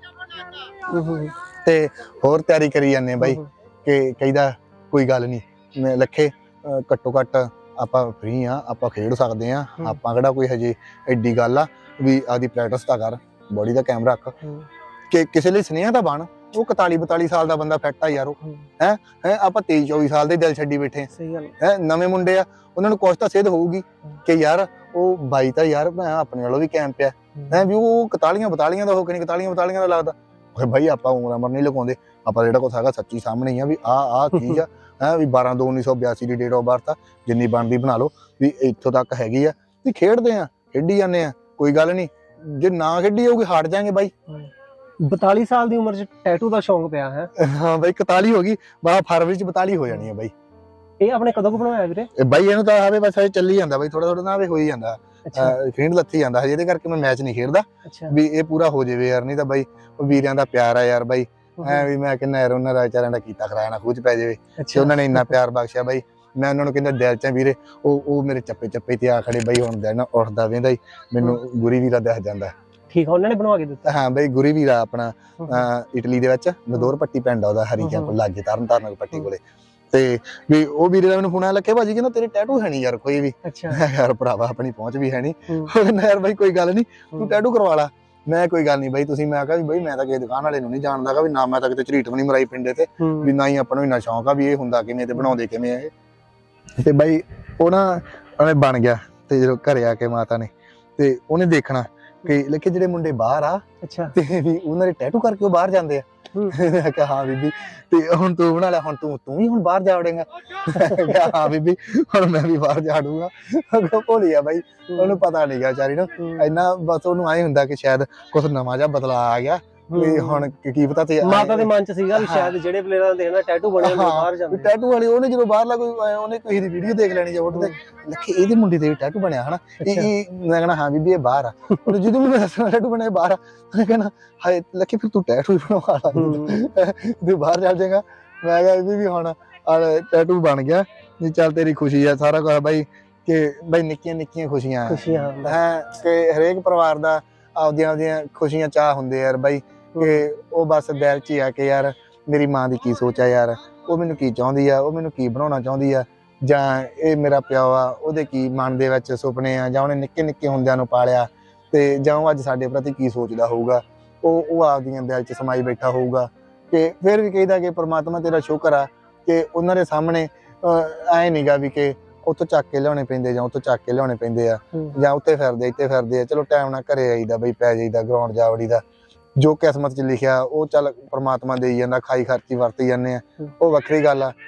ਤੇ ਹੋਰ ਤਿਆਰੀ ਕਰੀ ਜਾਂਦੇ ਬਾਈ ਕਿ ਕਹੀਦਾ ਕੋਈ ਗੱਲ ਨਹੀਂ ਮੈਂ ਲੱਖੇ ਘੱਟੋ ਘੱਟ ਆਪਾਂ ਫ੍ਰੀ ਆ, ਆਪਾਂ ਖੇਡ ਸਕਦੇ ਆ, ਆਪਾਂ ਕਿਹੜਾ ਕੋਈ ਹਜੇ ਐਡੀ ਗੱਲ ਆ ਵੀ ਆਦੀ ਪ੍ਰੈਕਟਿਸ ਤਾਂ ਕਰ, ਬੋਡੀ ਦਾ ਕੈਮਰਾ ਰੱਖ ਕਿ ਕਿਸੇ ਲਈ ਸੁਨੇਹਾ ਤਾਂ ਬਣ। ਉਹ ਇਕਤਾਲੀ ਬਤਾਲੀ ਸਾਲ ਦਾ ਬੰਦਾ ਫਿੱਟ ਆ ਯਾਰ, ਉਹ ਹੈ ਹੈ ਆਪਾਂ ਤੇਈ ਚੌਵੀ ਸਾਲ ਦੇ ਦਿਲ ਛੱਡੀ ਬੈਠੇ ਹੈ। ਨਵੇਂ ਮੁੰਡੇ ਆ ਉਹਨਾਂ ਨੂੰ ਕੁਛ ਤਾਂ ਸਿੱਧ ਹੋਊਗੀ ਕਿ ਯਾਰ ਉਹ ਬਾਈ ਤਾਂ ਯਾਰ ਮੈਂ ਆਪਣੇ ਨਾਲੋਂ ਵੀ ਕੈਂਪ ਪਿਆ ਹੈ ਵੀ ਉਹ ਇਕਤਾਲੀਆਂ ਬਤਾਲੀਆਂ ਦਾ ਹੋ ਕੇ ਨਹੀਂ ਇਕਤਾਲੀਆਂ ਬਤਾਲੀਆਂ ਦਾ ਲੱਗਦਾ। ਬਾਈ ਆਪਾਂ ਉਮਰ ਅਮਰ ਨਹੀਂ ਲਗਾਉਂਦੇ, ਆਪਾਂ ਜਿਹੜਾ ਕੁਛ ਹੈਗਾ ਸੱਚੀ ਸਾਹਮਣੇ ਹੀ ਆ ਵੀ ਆਹ ਆਹ ਚੀਜ਼ ਆ ਹੈ ਵੀ ਬਾਰਾਂ ਦੋ ਉੱਨੀ ਸੌ ਬਿਆਸੀ ਦੀ ਡੇਟ ਆਫ ਬਰਥ ਆ, ਜਿੰਨੀ ਬਣਦੀ ਬਣਾ ਲਓ ਵੀ ਇੱਥੋਂ ਤੱਕ ਹੈਗੀ ਆ ਵੀ ਖੇਡਦੇ ਆ ਖੇਡੀ ਜਾਂਦੇ ਆ ਕੋਈ ਗੱਲ ਨਹੀਂ, ਜੇ ਨਾ ਖੇਡੀ ਹੋਊਗੀ ਹਾਰ ਜਾਾਂਗੇ ਬਾਈ। ਬਤਾਲੀ ਸਾਲ ਦੀ ਉਮਰ ਚ ਟੈਟੂ ਦਾ ਸ਼ੌਂਕ ਪਿਆ ਹੈ? ਹਾਂ ਬਾਈ ਇਕਤਾਲੀ ਹੋ ਗਈ, ਬਾ ਫਰਵਰੀ ਚ ਬਤਾਲੀ ਹੋ ਜਾਣੀ ਆ ਬਾਈ। ਇਹ ਆਪਣੇ ਕਦੋਂ ਬਣਵਾਇਆ ਵੀਰੇ? ਬਾਈ ਇਹਨੂੰ ਤਾਂ ਆਵੇ ਬਸ ਚੱਲੀ ਜਾਂਦਾ ਬਾਈ, ਥੋੜਾ ਥੋੜਾ ਨਾ ਆਵੇ ਹੋਈ ਜਾਂਦਾ, ਖੇਡ ਲੱਥੀ ਜਾਂਦਾ ਹਜੇ, ਇਹਦੇ ਕਰਕੇ ਮੈਂ ਮੈਚ ਨਹੀਂ ਖੇਡਦਾ ਵੀ ਇਹ ਪੂਰਾ ਹੋ ਜਾਵੇ ਯਾਰ, ਨਹੀਂ ਤਾਂ ਬਾਈ ਉਹ ਵੀਰਿਆਂ ਦਾ ਪਿਆਰ ਆ ਯਾਰ ਬਾਈ, ਐ ਵੀ ਮੈਂ ਕਹਿੰਦਾ ਯਾਰ ਉਹਨਾਂ ਵਿਚਾਰਿਆਂ ਦਾ ਕੀਤਾ ਕਰਾਇਆ ਨਾ ਖੂਚ ਪੈ ਜਾਵੇ ਤੇ ਉਹਨਾਂ ਨੇ ਇੰਨਾ ਪਿਆਰ ਬਖਸ਼ਿਆ ਬਾਈ। ਮੈਂ ਉਹਨਾਂ ਨੂੰ ਕਹਿੰਦਾ ਦਿਲ ਚ ਵੀਰੇ, ਉਹ ਉਹ ਮੇਰੇ ਚੱਪੇ ਚੱਪੇ ਤੇ ਆ ਖੜੇ ਬਾਈ, ਹੁਣ ਦਿਨ ਉੱਠਦਾ ਵੇਂਦਾ ਹੀ ਮੈਨੂੰ ਗੁਰੀ ਵੀਰਾ ਦਿਖ ਜਾਂਦਾ। ਠੀਕ ਆ, ਉਹਨਾਂ ਨੇ ਬਣਵਾ ਕੇ ਦਿੱਤਾ? ਹਾਂ ਬਾਈ ਗੁਰੀ ਵੀਰਾ ਆਪਣਾ ਇਟਲੀ ਦੇ ਵਿੱਚ ਨਦੌਰ ਪੱਟੀ ਪਿੰਡ ਆ ਉਹਦਾ, ਹਰੀ ਕੈਂਪ ਲਾਗੇ ਤਰਨ ਤਾਰਨ ਪੱਟੀ ਕੋਲੇ, ਤੇ ਵੀ ਉਹ ਵੀਰੇ ਦਾ ਮੈਨੂੰ ਫੋਨ ਆਇਆ ਲੱਗੇ ਭਾਜੀ ਕਹਿੰਦਾ ਤੇਰੇ ਟੈਟੂ ਹੈ ਨੀ ਯਾਰ ਕੋਈ ਵੀ। ਯਾਰ ਭਰਾਵਾ ਆਪਣੀ ਪਹੁੰਚ ਵੀ ਹੈ ਨੀ, ਕਹਿੰਦਾ ਯਾਰ ਬਾਈ ਕੋਈ ਗੱਲ ਨੀ ਤੂੰ ਟੈਟੂ ਕਰਵਾ ਲਾ। ਮੈਂ ਕੋਈ ਗੱਲ ਨੀ ਬਾਈ ਤੁਸੀਂ, ਮੈਂ ਕਿਹਾ ਵੀ ਬਾਈ ਮੈਂ ਤਾਂ ਕਿਸੇ ਦੁਕਾਨ ਵਾਲੇ ਨੂੰ ਨੀ ਜਾਣਦਾ ਵੀ ਨਾ ਮੈਂ ਤਾਂ ਕਿਤੇ ਝਰੀਟ ਵੀ ਨੀ ਮਰਾਈ ਪਿੰਡੇ ਤੇ ਵੀ ਨਾ ਹੀ ਆਪਾਂ ਨੂੰ ਇੰਨਾ ਸ਼ੌਂਕ ਆ ਵੀ ਇਹ ਹੁੰਦਾ ਕਿਵੇਂ ਤੇ ਬਣਾਉਂਦੇ ਕਿਵੇਂ ਇਹ। ਤੇ ਬਾਈ ਉਹ ਨਾ ਉਹਨੇ ਬਣ ਗਿਆ ਤੇ ਜਦੋਂ ਘਰੇ ਆ ਕੇ ਮਾਤਾ ਨੇ ਤੇ ਉਹਨੇ ਦੇਖਣਾ ਕਿ ਲੇਕਿ ਜਿਹੜੇ ਮੁੰਡੇ ਬਾਹਰ ਆ ਤੇ ਵੀ ਉਹਨਾਂ ਦੇ ਟੈਟੂ ਕਰਕੇ ਉਹ ਬਾਹਰ ਜਾਂਦੇ ਆ। ਮੈਂ ਕਿਹਾ ਹਾਂ ਬੀਬੀ ਤੇ ਹੁਣ ਤੂੰ ਬਣਾ ਲੈ, ਹੁਣ ਤੂੰ ਤੂੰ ਵੀ ਹੁਣ ਬਾਹਰ ਜਾ ਵੜੇਗਾ? ਕਿਹਾ ਹਾਂ ਬੀਬੀ ਹੁਣ ਮੈਂ ਵੀ ਬਾਹਰ ਜਾ ਵੜੂੰਗਾ। ਭੋਲੀ ਆ ਬਾਈ, ਉਹਨੂੰ ਪਤਾ ਨੀ ਗਾ ਵਿਚਾਰੀ ਨੂੰ ਇੰਨਾ, ਬਸ ਉਹਨੂੰ ਆਏ ਹੁੰਦਾ ਕਿ ਸ਼ਾਇਦ ਕੁਛ ਨਵਾਂ ਜਿਹਾ ਬਦਲਾ ਆ ਗਿਆ ਵੀ ਹੁਣ ਕੀ ਪਤਾ ਤੇ ਮਾਤਾ ਦੇ ਮਨ ਚ ਸੀਗਾ ਵੀ ਸ਼ਾਇਦ ਜਿਹੜੇ ਪਲੇਅਰਾਂ ਦੇ ਨਾ ਟੈਟੂ ਬਣੇ ਬਾਹਰ ਜਾਂਦੇ। ਟੈਟੂ ਵਾਲੇ ਉਹਨੇ ਜਦੋਂ ਬਾਹਰਲਾ ਕੋਈ ਉਹਨੇ ਕਿਸੇ ਦੀ ਵੀਡੀਓ ਦੇਖ ਲੈਣੀ ਜਾਂ ਉੱਠਦੇ ਲੱਖੇ ਇਹਦੇ ਮੁੰਡੇ ਦੇ ਟੈਟੂ ਬਣਿਆ ਹਨਾ, ਇਹ ਮੈਂ ਕਹਿਣਾ ਹਾਂ ਬੀਬੀ ਇਹ ਬਾਹਰ ਆ। ਜਦੋਂ ਮੈਨੂੰ ਦੱਸਣਾ ਟੈਟੂ ਬਣਿਆ ਬਾਹਰ ਆ, ਮੈਂ ਕਹਿਣਾ ਹਾਏ ਲੱਖੇ ਫਿਰ ਤੂੰ ਟੈਟੂ ਬਣਵਾ ਲਾ ਤੂੰ ਬਾਹਰ ਚੱਲ ਜਾਏਗਾ। ਮੈਂ ਕਿਹਾ ਬੀਬੀ ਹੁਣ ਟੈਟੂ ਬਣ ਗਿਆ ਨਹੀਂ, ਚੱਲ ਤੇਰੀ ਖੁਸ਼ੀ ਆ ਸਾਰਾ ਕੁਝ ਬਾਈ ਕਿ ਬਾਈ ਨਿੱਕੀਆਂ ਨਿੱਕੀਆਂ ਖੁਸ਼ੀਆਂ ਹੈ ਕਿ ਹਰੇਕ ਪਰਿਵਾਰ ਦਾ ਆਪਦੀਆਂ ਆਪਦੀਆਂ ਖੁਸ਼ੀਆਂ ਚਾਹ ਹੁੰਦੇ ਯਾਰ ਬਾਈ, ਕਿ ਉਹ ਬਸ ਦਿਲ ਚ ਹੀ ਆ ਕਿ ਯਾਰ ਮੇਰੀ ਮਾਂ ਦੀ ਕੀ ਸੋਚ ਆ ਯਾਰ, ਉਹ ਮੈਨੂੰ ਕੀ ਚਾਹੁੰਦੀ ਆ, ਉਹ ਮੈਨੂੰ ਕੀ ਬਣਾਉਣਾ ਚਾਹੁੰਦੀ ਆ, ਜਾਂ ਇਹ ਮੇਰਾ ਪਿਓ ਆ ਉਹਦੇ ਕੀ ਮਨ ਦੇ ਵਿੱਚ ਸੁਪਨੇ ਆ, ਜਾਂ ਉਹਨੇ ਨਿੱਕੇ ਨਿੱਕੇ ਹੁੰਦਿਆਂ ਨੂੰ ਪਾਲਿਆ ਤੇ ਜਾਂ ਉਹ ਅੱਜ ਸਾਡੇ ਪ੍ਰਤੀ ਕੀ ਸੋਚਦਾ ਹੋਊਗਾ, ਉਹ ਉਹ ਆਪਦੀਆਂ ਦਿਲ ਚ ਸਮਾਈ ਬੈਠਾ ਹੋਊਗਾ। ਕਿ ਫਿਰ ਵੀ ਕਹੀਦਾ ਕਿ ਪ੍ਰਮਾਤਮਾ ਤੇਰਾ ਸ਼ੁਕਰ ਆ ਕਿ ਉਹਨਾਂ ਦੇ ਸਾਹਮਣੇ ਐ ਨੀ ਗਾ ਵੀ ਕਿ ਉੱਥੋਂ ਚੱਕ ਕੇ ਲਿਆਉਣੇ ਪੈਂਦੇ ਜਾਂ ਉੱਥੋਂ ਚੱਕ ਕੇ ਲਿਆਉਣੇ ਪੈਂਦੇ ਆ ਜਾਂ ਉੱਤੇ ਫਿਰਦੇ ਇੱਥੇ ਫਿਰਦੇ ਆ। ਚਲੋ ਟਾਈਮ ਨਾਲ ਘਰੇ ਆਈਦਾ ਬਈ, ਪੈ ਜਾਈਦਾ ਗਰਾਊਂਡ ਜਾ ਵੜੀਦਾ, ਜੋ ਕਿਸਮਤ ਚ ਲਿਖਿਆ ਉਹ ਚੱਲ ਪ੍ਰਮਾਤਮਾ ਦੇਈ ਜਾਂਦਾ, ਖਾਈ ਖਰਚੀ ਵਰਤੀ ਜਾਂਦੇ ਆ, ਉਹ ਵੱਖਰੀ ਗੱਲ ਆ।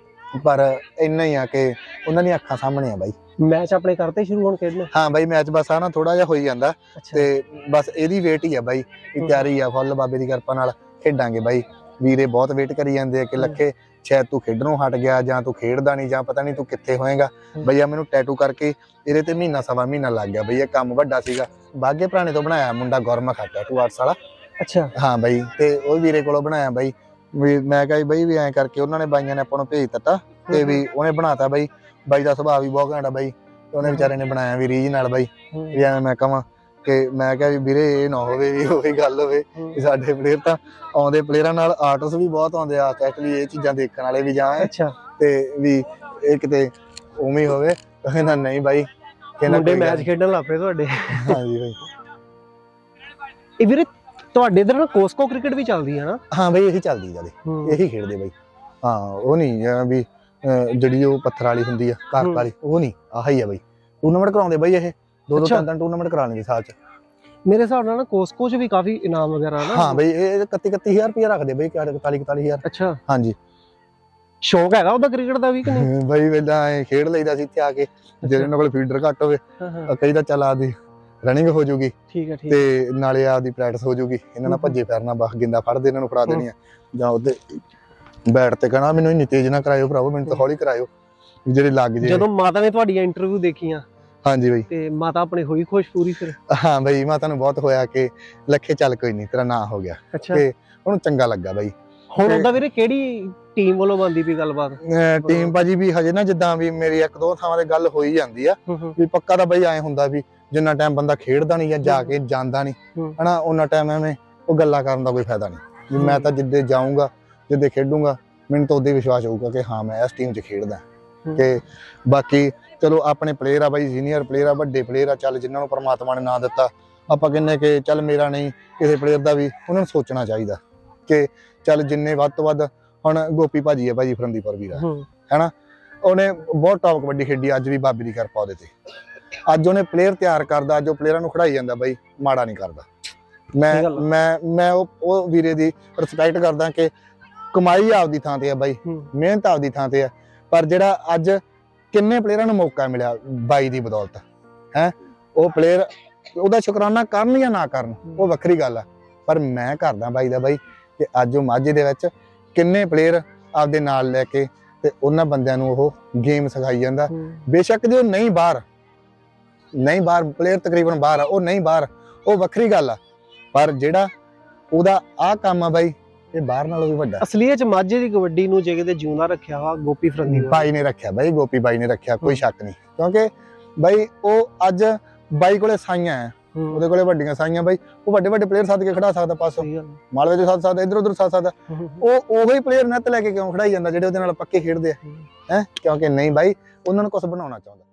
ਪਰ ਇੰਨਾ ਹੀ ਆ ਕਿ ਉਹਨਾਂ ਦੀਆਂ ਅੱਖਾਂ ਸਾਹਮਣੇ ਆ ਬਾਈ। ਮੈਚ ਆਪਣੇ ਕਰਤੇ ਸ਼ੁਰੂ ਹੁਣ ਖੇਡਣੇ? ਹਾਂ ਬਾਈ ਮੈਚ ਬਸ ਆ ਨਾ ਥੋੜਾ ਜਿਹਾ ਹੋਈ ਜਾਂਦਾ ਤੇ ਬਸ ਇਹਦੀ ਵੇਟ ਹੀ ਆ ਬਾਈ, ਤਿਆਰੀ ਆ ਫੁੱਲ ਬਾਬੇ ਦੀ ਕਿਰਪਾ ਨਾਲ ਖੇਡਾਂਗੇ ਬਾਈ। ਵੀਰੇ ਬਹੁਤ ਵੇਟ ਕਰੀ ਜਾਂਦੇ ਆ ਕਿ ਲੱਖੇ ਸ਼ਾਇਦ ਤੂੰ ਖੇਡਣੋਂ ਹਟ ਗਿਆ ਜਾਂ ਤੂੰ ਖੇਡਦਾ ਨਹੀਂ ਜਾਂ ਪਤਾ ਨਹੀਂ ਤੂੰ ਕਿੱਥੇ ਹੋਏਗਾ। ਬਈਆ ਮੈਨੂੰ ਟੈਟੂ ਕਰਕੇ ਇਹਦੇ ਤੇ ਮਹੀਨਾ ਸਵਾ ਮਹੀਨਾ ਲੱਗ ਗਿਆ ਬਈ, ਇਹ ਕੰਮ ਵੱਡਾ ਸੀਗਾ। ਬਾਗੇ ਪੁਰਾਣੇ ਤੋਂ ਬਣਾਇਆ ਮੁੰਡਾ ਗੁਰਮੁਖ ਆ ਟੈਟੂ ਆਰਟਸ ਵਾਲਾ। ਅੱਛਾ ਹਾਂ ਬਾਈ, ਤੇ ਉਹ ਵੀਰੇ ਕੋਲੋਂ ਬਣਾਇਆ ਬਾਈ। ਵੀ ਮੈਂ ਕਿਹਾ ਬਈ ਵੀ ਐਂ ਕਰਕੇ ਉਹਨਾਂ ਨੇ ਬਾਈਆਂ ਨੇ ਆਪਾਂ ਨੂੰ ਭੇਜ ਦਿੱਤਾ ਤੇ ਵੀ ਉਹਨੇ ਬਣਾਤਾ ਬਾਈ। ਬਾਈ ਦਾ ਸੁਭਾਅ ਵੀ ਬਹੁਤ ਘੈਂਟ ਆ ਬਾਈ, ਉਹਨੇ ਵਿਚਾਰੇ ਨੇ ਬਣਾਇਆ ਵੀ ਰੀਝ ਨਾਲ ਬਾਈ। ਵੀ ਐਵੇਂ ਮੈਂ ਕਹਾਂ ਕਿ ਮੈਂ ਕਿਹਾ ਵੀ ਵੀਰੇ ਇਹ ਨਾ ਹੋਵੇ ਵੀ ਉਹੀ ਗੱਲ ਹੋਵੇ ਕਿ ਸਾਡੇ ਪਲੇਅਰ ਤਾਂ ਆਉਂਦੇ ਪਲੇਅਰਾਂ ਨਾਲ ਆਰਟਿਸਟ ਵੀ ਬਹੁਤ ਆਉਂਦੇ ਆ, ਐਕਚੁਅਲੀ ਇਹ ਚੀਜ਼ਾਂ ਦੇਖਣ ਵਾਲੇ ਵੀ ਜਾਂ ਤੇ ਵੀ ਇਹ ਕਿਤੇ ਉਵੇਂ ਹੋਵੇ। ਕਹਿੰਦਾ ਨਹੀਂ ਬਾਈ, ਕਹਿੰਦਾ ਮੈਚ ਖੇਡਣ ਲੱਗ ਪਏ ਤੁਹਾਡੇ। ਹਾਂਜੀ ਬਾਈ। ਇਹ ਵੀਰੇ ਤੁਹਾਡੇ ਇਧਰ ਨਾ ਕੋਸਕੋ ਕ੍ਰਿਕਟ ਵੀ ਚੱਲਦੀ ਹੈ ਨਾ? ਹਾਂ ਬਾਈ ਇਹੀ ਚੱਲਦੀ ਜਾਦੇ, ਇਹੀ ਖੇਡਦੇ ਬਾਈ। ਹਾਂ ਉਹ ਨਹੀਂ ਵੀ ਜਿਹੜੀ ਉਹ ਪੱਥਰ ਵਾਲੀ ਹੁੰਦੀ ਆ ਕਾਰਕ ਵਾਲੀ, ਉਹ ਨਹੀਂ, ਆਹੀ ਆ ਬਾਈ। ਟੂਰਨਾਮੈਂਟ ਕਰਾਉਂਦੇ ਬਾਈ ਇਹ, ਦੋ ਦੋ ਤਿੰਨ ਤਿੰਨ ਟੂਰਨਾਮੈਂਟ ਕਰਾ ਲੈਂਦੇ ਸਾਲ ਚ। ਮੇਰੇ ਹਿਸਾਬ ਨਾਲ ਨਾ ਕੋਸਕੋ ਚ ਵੀ ਕਾਫੀ ਇਨਾਮ ਵਗੈਰਾ ਨਾ? ਹਾਂ ਬਾਈ ਇਹ ਇਕੱਤੀ ਇਕੱਤੀ ਹਜ਼ਾਰ ਰੁਪਇਆ ਰੱਖਦੇ ਬਾਈ, ਇਕਤਾਲੀ ਇਕਤਾਲੀ ਹਜ਼ਾਰ। ਅੱਛਾ ਹਾਂਜੀ। ਸ਼ੌਕ ਹੈਗਾ ਉਹਦਾ ਕ੍ਰਿਕਟ ਦਾ ਵੀ ਕਿ ਨਹੀਂ? ਬਾਈ ਵੇਲਾ ਐ ਖੇਡ ਲਈਦਾ ਸੀ ਇੱਥੇ ਆ ਕੇ, ਜਿਹੜੇ ਉਹਨਾਂ ਕੋਲ ਫੀਲਡਰ ਘੱਟ ਹੋਵੇ ਕਹੀਦਾ ਚੱਲ ਆਦੀ ਰਨਿੰਗ ਹੋ ਜੂਗੀ ਠੀਕ ਹੈ ਠੀਕ ਤੇ ਨਾਲੇ ਆਪਦੀ ਪ੍ਰੈਕਟਿਸ ਹੋ ਜੂਗੀ, ਇਹਨਾਂ ਨਾਲ ਭੱਜੇ ਫਿਰਨਾ, ਬਸ ਗੇਂਦਾ ਫੜਦੇ ਇਹਨਾਂ ਨੂੰ ਫੜਾ ਦੇਣੀ ਆ, ਜਾਂ ਉਹਦੇ ਬੈਟ ਤੇ ਕਹਿਣਾ ਮੈਨੂੰ ਇੰਨੀ ਤੇਜ਼ ਨਾ ਕਰਾਇਓ ਭਰਾਵੋ, ਮੈਨੂੰ ਤਾਂ ਹੌਲੀ ਕਰਾਇਓ ਜਿਹੜੇ ਲੱਗ ਜੇ। ਜਦੋਂ ਮਾਤਾ ਨੇ ਤੁਹਾਡੀਆਂ ਇੰਟਰਵਿਊ ਦੇਖੀਆਂ? ਹਾਂਜੀ ਬਾਈ। ਤੇ ਮਾਤਾ ਆਪਣੇ ਹੋਈ ਖੁਸ਼ ਪੂਰੀ ਫਿਰ? ਹਾਂ ਬਾਈ ਮਾਤਾ ਨੂੰ ਬਹੁਤ ਹੋਇਆ ਕਿ ਲੱਖੇ ਚੱਲ ਕੋਈ ਨਹੀਂ ਤੇਰਾ ਨਾਂ ਹੋ ਗਿਆ, ਤੇ ਉਹਨੂੰ ਚੰਗਾ ਲੱਗਾ ਬਾਈ। ਹੁਣ ਉਹਦਾ ਵੀਰੇ ਕਿਹੜੀ ਟੀਮ ਵੱਲੋਂ ਬਣਦੀ ਪਈ ਗੱਲਬਾਤ? ਟੀਮ ਭਾਜੀ ਵੀ ਹਜੇ ਨਾ ਜਿੱਦਾਂ ਵੀ ਮੇਰੀ ਇੱਕ ਦੋ ਥਾਵਾਂ ਤੇ ਗੱਲ ਹੋਈ ਜਾਂਦੀ ਆ ਵੀ ਪੱਕਾ ਤਾਂ ਬਾਈ ਐ ਹੁੰਦਾ ਵੀ ਜਿੰਨਾ ਟਾਈਮ ਬੰਦਾ ਖੇਡਦਾ ਨਹੀਂ ਜਾਂ ਜਾ ਕੇ ਜਾਂਦਾ ਨਹੀਂ ਹਨਾ ਉਹਨਾਂ ਟਾਈਮ ਐਵੇਂ ਉਹ ਗੱਲਾਂ ਕਰਨ ਦਾ ਕੋਈ ਫਾਇਦਾ ਨਹੀਂ ਵੀ ਮੈਂ ਤਾਂ ਜਿੱਦੇ ਜਾਊਂਗਾ ਜਿੱਦੇ ਖੇਡੂੰਗਾ ਮੈਨੂੰ ਤਾਂ ਉਦੋਂ ਵਿਸ਼ਵਾਸ ਹੋਊਗਾ ਕਿ ਹਾਂ ਮੈਂ ਇਸ ਟੀਮ 'ਚ ਖੇਡਦਾ ਕਿ ਬਾਕੀ ਚਲੋ ਆਪਣੇ ਪਲੇਅਰ ਆ ਬਾਈ ਸੀਨੀਅਰ ਪਲੇਅਰ ਆ ਵੱਡੇ ਪਲੇਅਰ ਆ ਚੱਲ ਜਿਨ੍ਹਾਂ ਨੂੰ ਪਰਮਾਤਮਾ ਨੇ ਨਾਂ ਦਿੱਤਾ ਆਪਾਂ ਕਹਿੰਦੇ ਕਿ ਚੱਲ ਮੇਰਾ ਨਹੀਂ ਕਿਸੇ ਪਲੇਅਰ ਦਾ ਵੀ ਉਹਨਾਂ ਨੂੰ ਸੋਚਣਾ ਚਾਹੀਦਾ ਕਿ ਚੱਲ ਜਿੰਨੇ ਵੱਧ ਤੋਂ ਵੱਧ ਹੁਣ ਗੋਪੀ ਭਾਜੀ ਆ ਭਾਜੀ ਫਰੰਦੀਪੁਰ ਵੀਰ ਹੈਨਾ ਉਹਨੇ ਬਹੁਤ ਟੌਪ ਕਬੱਡੀ ਖੇਡੀ ਅੱਜ ਵੀ ਬਾਬੇ ਦੀ ਕਿਰਪਾ ਉਹਦੇ ਤੇ ਅੱਜ ਉਹਨੇ ਪਲੇਅਰ ਤਿਆਰ ਕਰਦਾ ਅੱਜ ਉਹ ਪਲੇਅਰਾਂ ਨੂੰ ਖੜਾਈ ਜਾਂਦਾ ਬਾਈ ਮਾੜਾ ਨਹੀਂ ਕਰਦਾ ਮੈਂ ਮੈਂ ਮੈਂ ਉਹ ਉਹ ਵੀਰੇ ਦੀ ਰਿਸਪੈਕਟ ਕਰਦਾ ਕਿ ਕਮਾਈ ਆਪਦੀ ਥਾਂ ਤੇ ਆ ਬਾਈ ਮਿਹਨਤ ਆਪਦੀ ਥਾਂ ਤੇ ਆ ਪਰ ਜਿਹੜਾ ਅੱਜ ਕਿੰਨੇ ਪਲੇਅਰਾਂ ਨੂੰ ਮੌਕਾ ਮਿਲਿਆ ਬਾਈ ਦੀ ਬਦੌਲਤ ਹੈ ਉਹ ਪਲੇਅਰ ਉਹਦਾ ਸ਼ੁਕਰਾਨਾ ਕਰਨ ਜਾਂ ਨਾ ਕਰਨ ਉਹ ਵੱਖਰੀ ਗੱਲ ਆ ਪਰ ਮੈਂ ਕਰਦਾ ਬਾਈ ਦਾ ਬਾਈ ਕਿ ਅੱਜ ਉਹ ਮਾਝੇ ਦੇ ਵਿੱਚ ਕਿੰਨੇ ਪਲੇਅਰ ਆਪਦੇ ਨਾਲ ਲੈ ਕੇ ਤੇ ਉਹਨਾਂ ਬੰਦਿਆਂ ਨੂੰ ਉਹ ਗੇਮ ਸਿਖਾਈ ਜਾਂਦਾ ਬੇਸ਼ੱਕ ਜੇ ਉਹ ਨਹੀਂ ਬਾਹਰ ਨਹੀਂ ਬਾਹਰ ਪਲੇਅਰ ਤਕਰੀਬਨ ਬਾਹਰ ਆ ਉਹ ਨਹੀਂ ਬਾਹਰ ਉਹ ਵੱਖਰੀ ਗੱਲ ਆ ਪਰ ਜਿਹੜਾ ਉਹਦਾ ਆਹ ਕੰਮ ਆ ਬਾਈ ਇਹ ਬਾਹਰ ਨਾਲੋਂ ਵੀ ਵੱਡਾ ਅਸਲੀਅਤ ਚ ਮਾਝੇ ਦੀ ਕਬੱਡੀ ਨੂੰ ਜੇ ਕਿਤੇ ਜਿਉਂਦਾ ਰੱਖਿਆ ਵਾ ਗੋਪੀ ਫਰੰਦੀਪੁਰ ਬਾਈ ਨੇ ਰੱਖਿਆ ਬਾਈ ਗੋਪੀ ਬਾਈ ਨੇ ਰੱਖਿਆ ਕੋਈ ਸ਼ੱਕ ਨਹੀਂ ਕਿਉਂਕਿ ਬਾਈ ਉਹ ਅੱਜ ਬਾਈ ਕੋਲੇ ਸਾਈਆਂ ਹੈ ਉਹਦੇ ਕੋਲੇ ਵੱਡੀਆਂ ਸਾਈਆਂ ਬਾਈ ਉਹ ਵੱਡੇ ਵੱਡੇ ਪਲੇਅਰ ਸੱਦ ਕੇ ਖੜਾ ਸਕਦਾ ਪਾਸੋਂ ਮਾਲਵੇ ਦੇ ਸੱਦ ਸਕਦਾ ਇਧਰ ਉਧਰ ਸੱਦ ਸਕਦਾ ਉਹ ਉਹੀ ਪਲੇਅਰ ਨੈਟ ਲੈ ਕੇ ਕਿਉਂ ਖੜਾਈ ਜਾਂਦਾ ਜਿਹੜੇ ਉਹਦੇ ਨਾਲ ਪੱਕੇ ਖੇਡਦੇ ਆ ਹੈ ਕਿਉਂਕਿ ਨਹੀਂ ਬਾਈ ਉਹਨਾਂ ਨੂੰ ਕੁਝ ਬਣਾਉਣਾ ਚਾਹੁੰਦਾ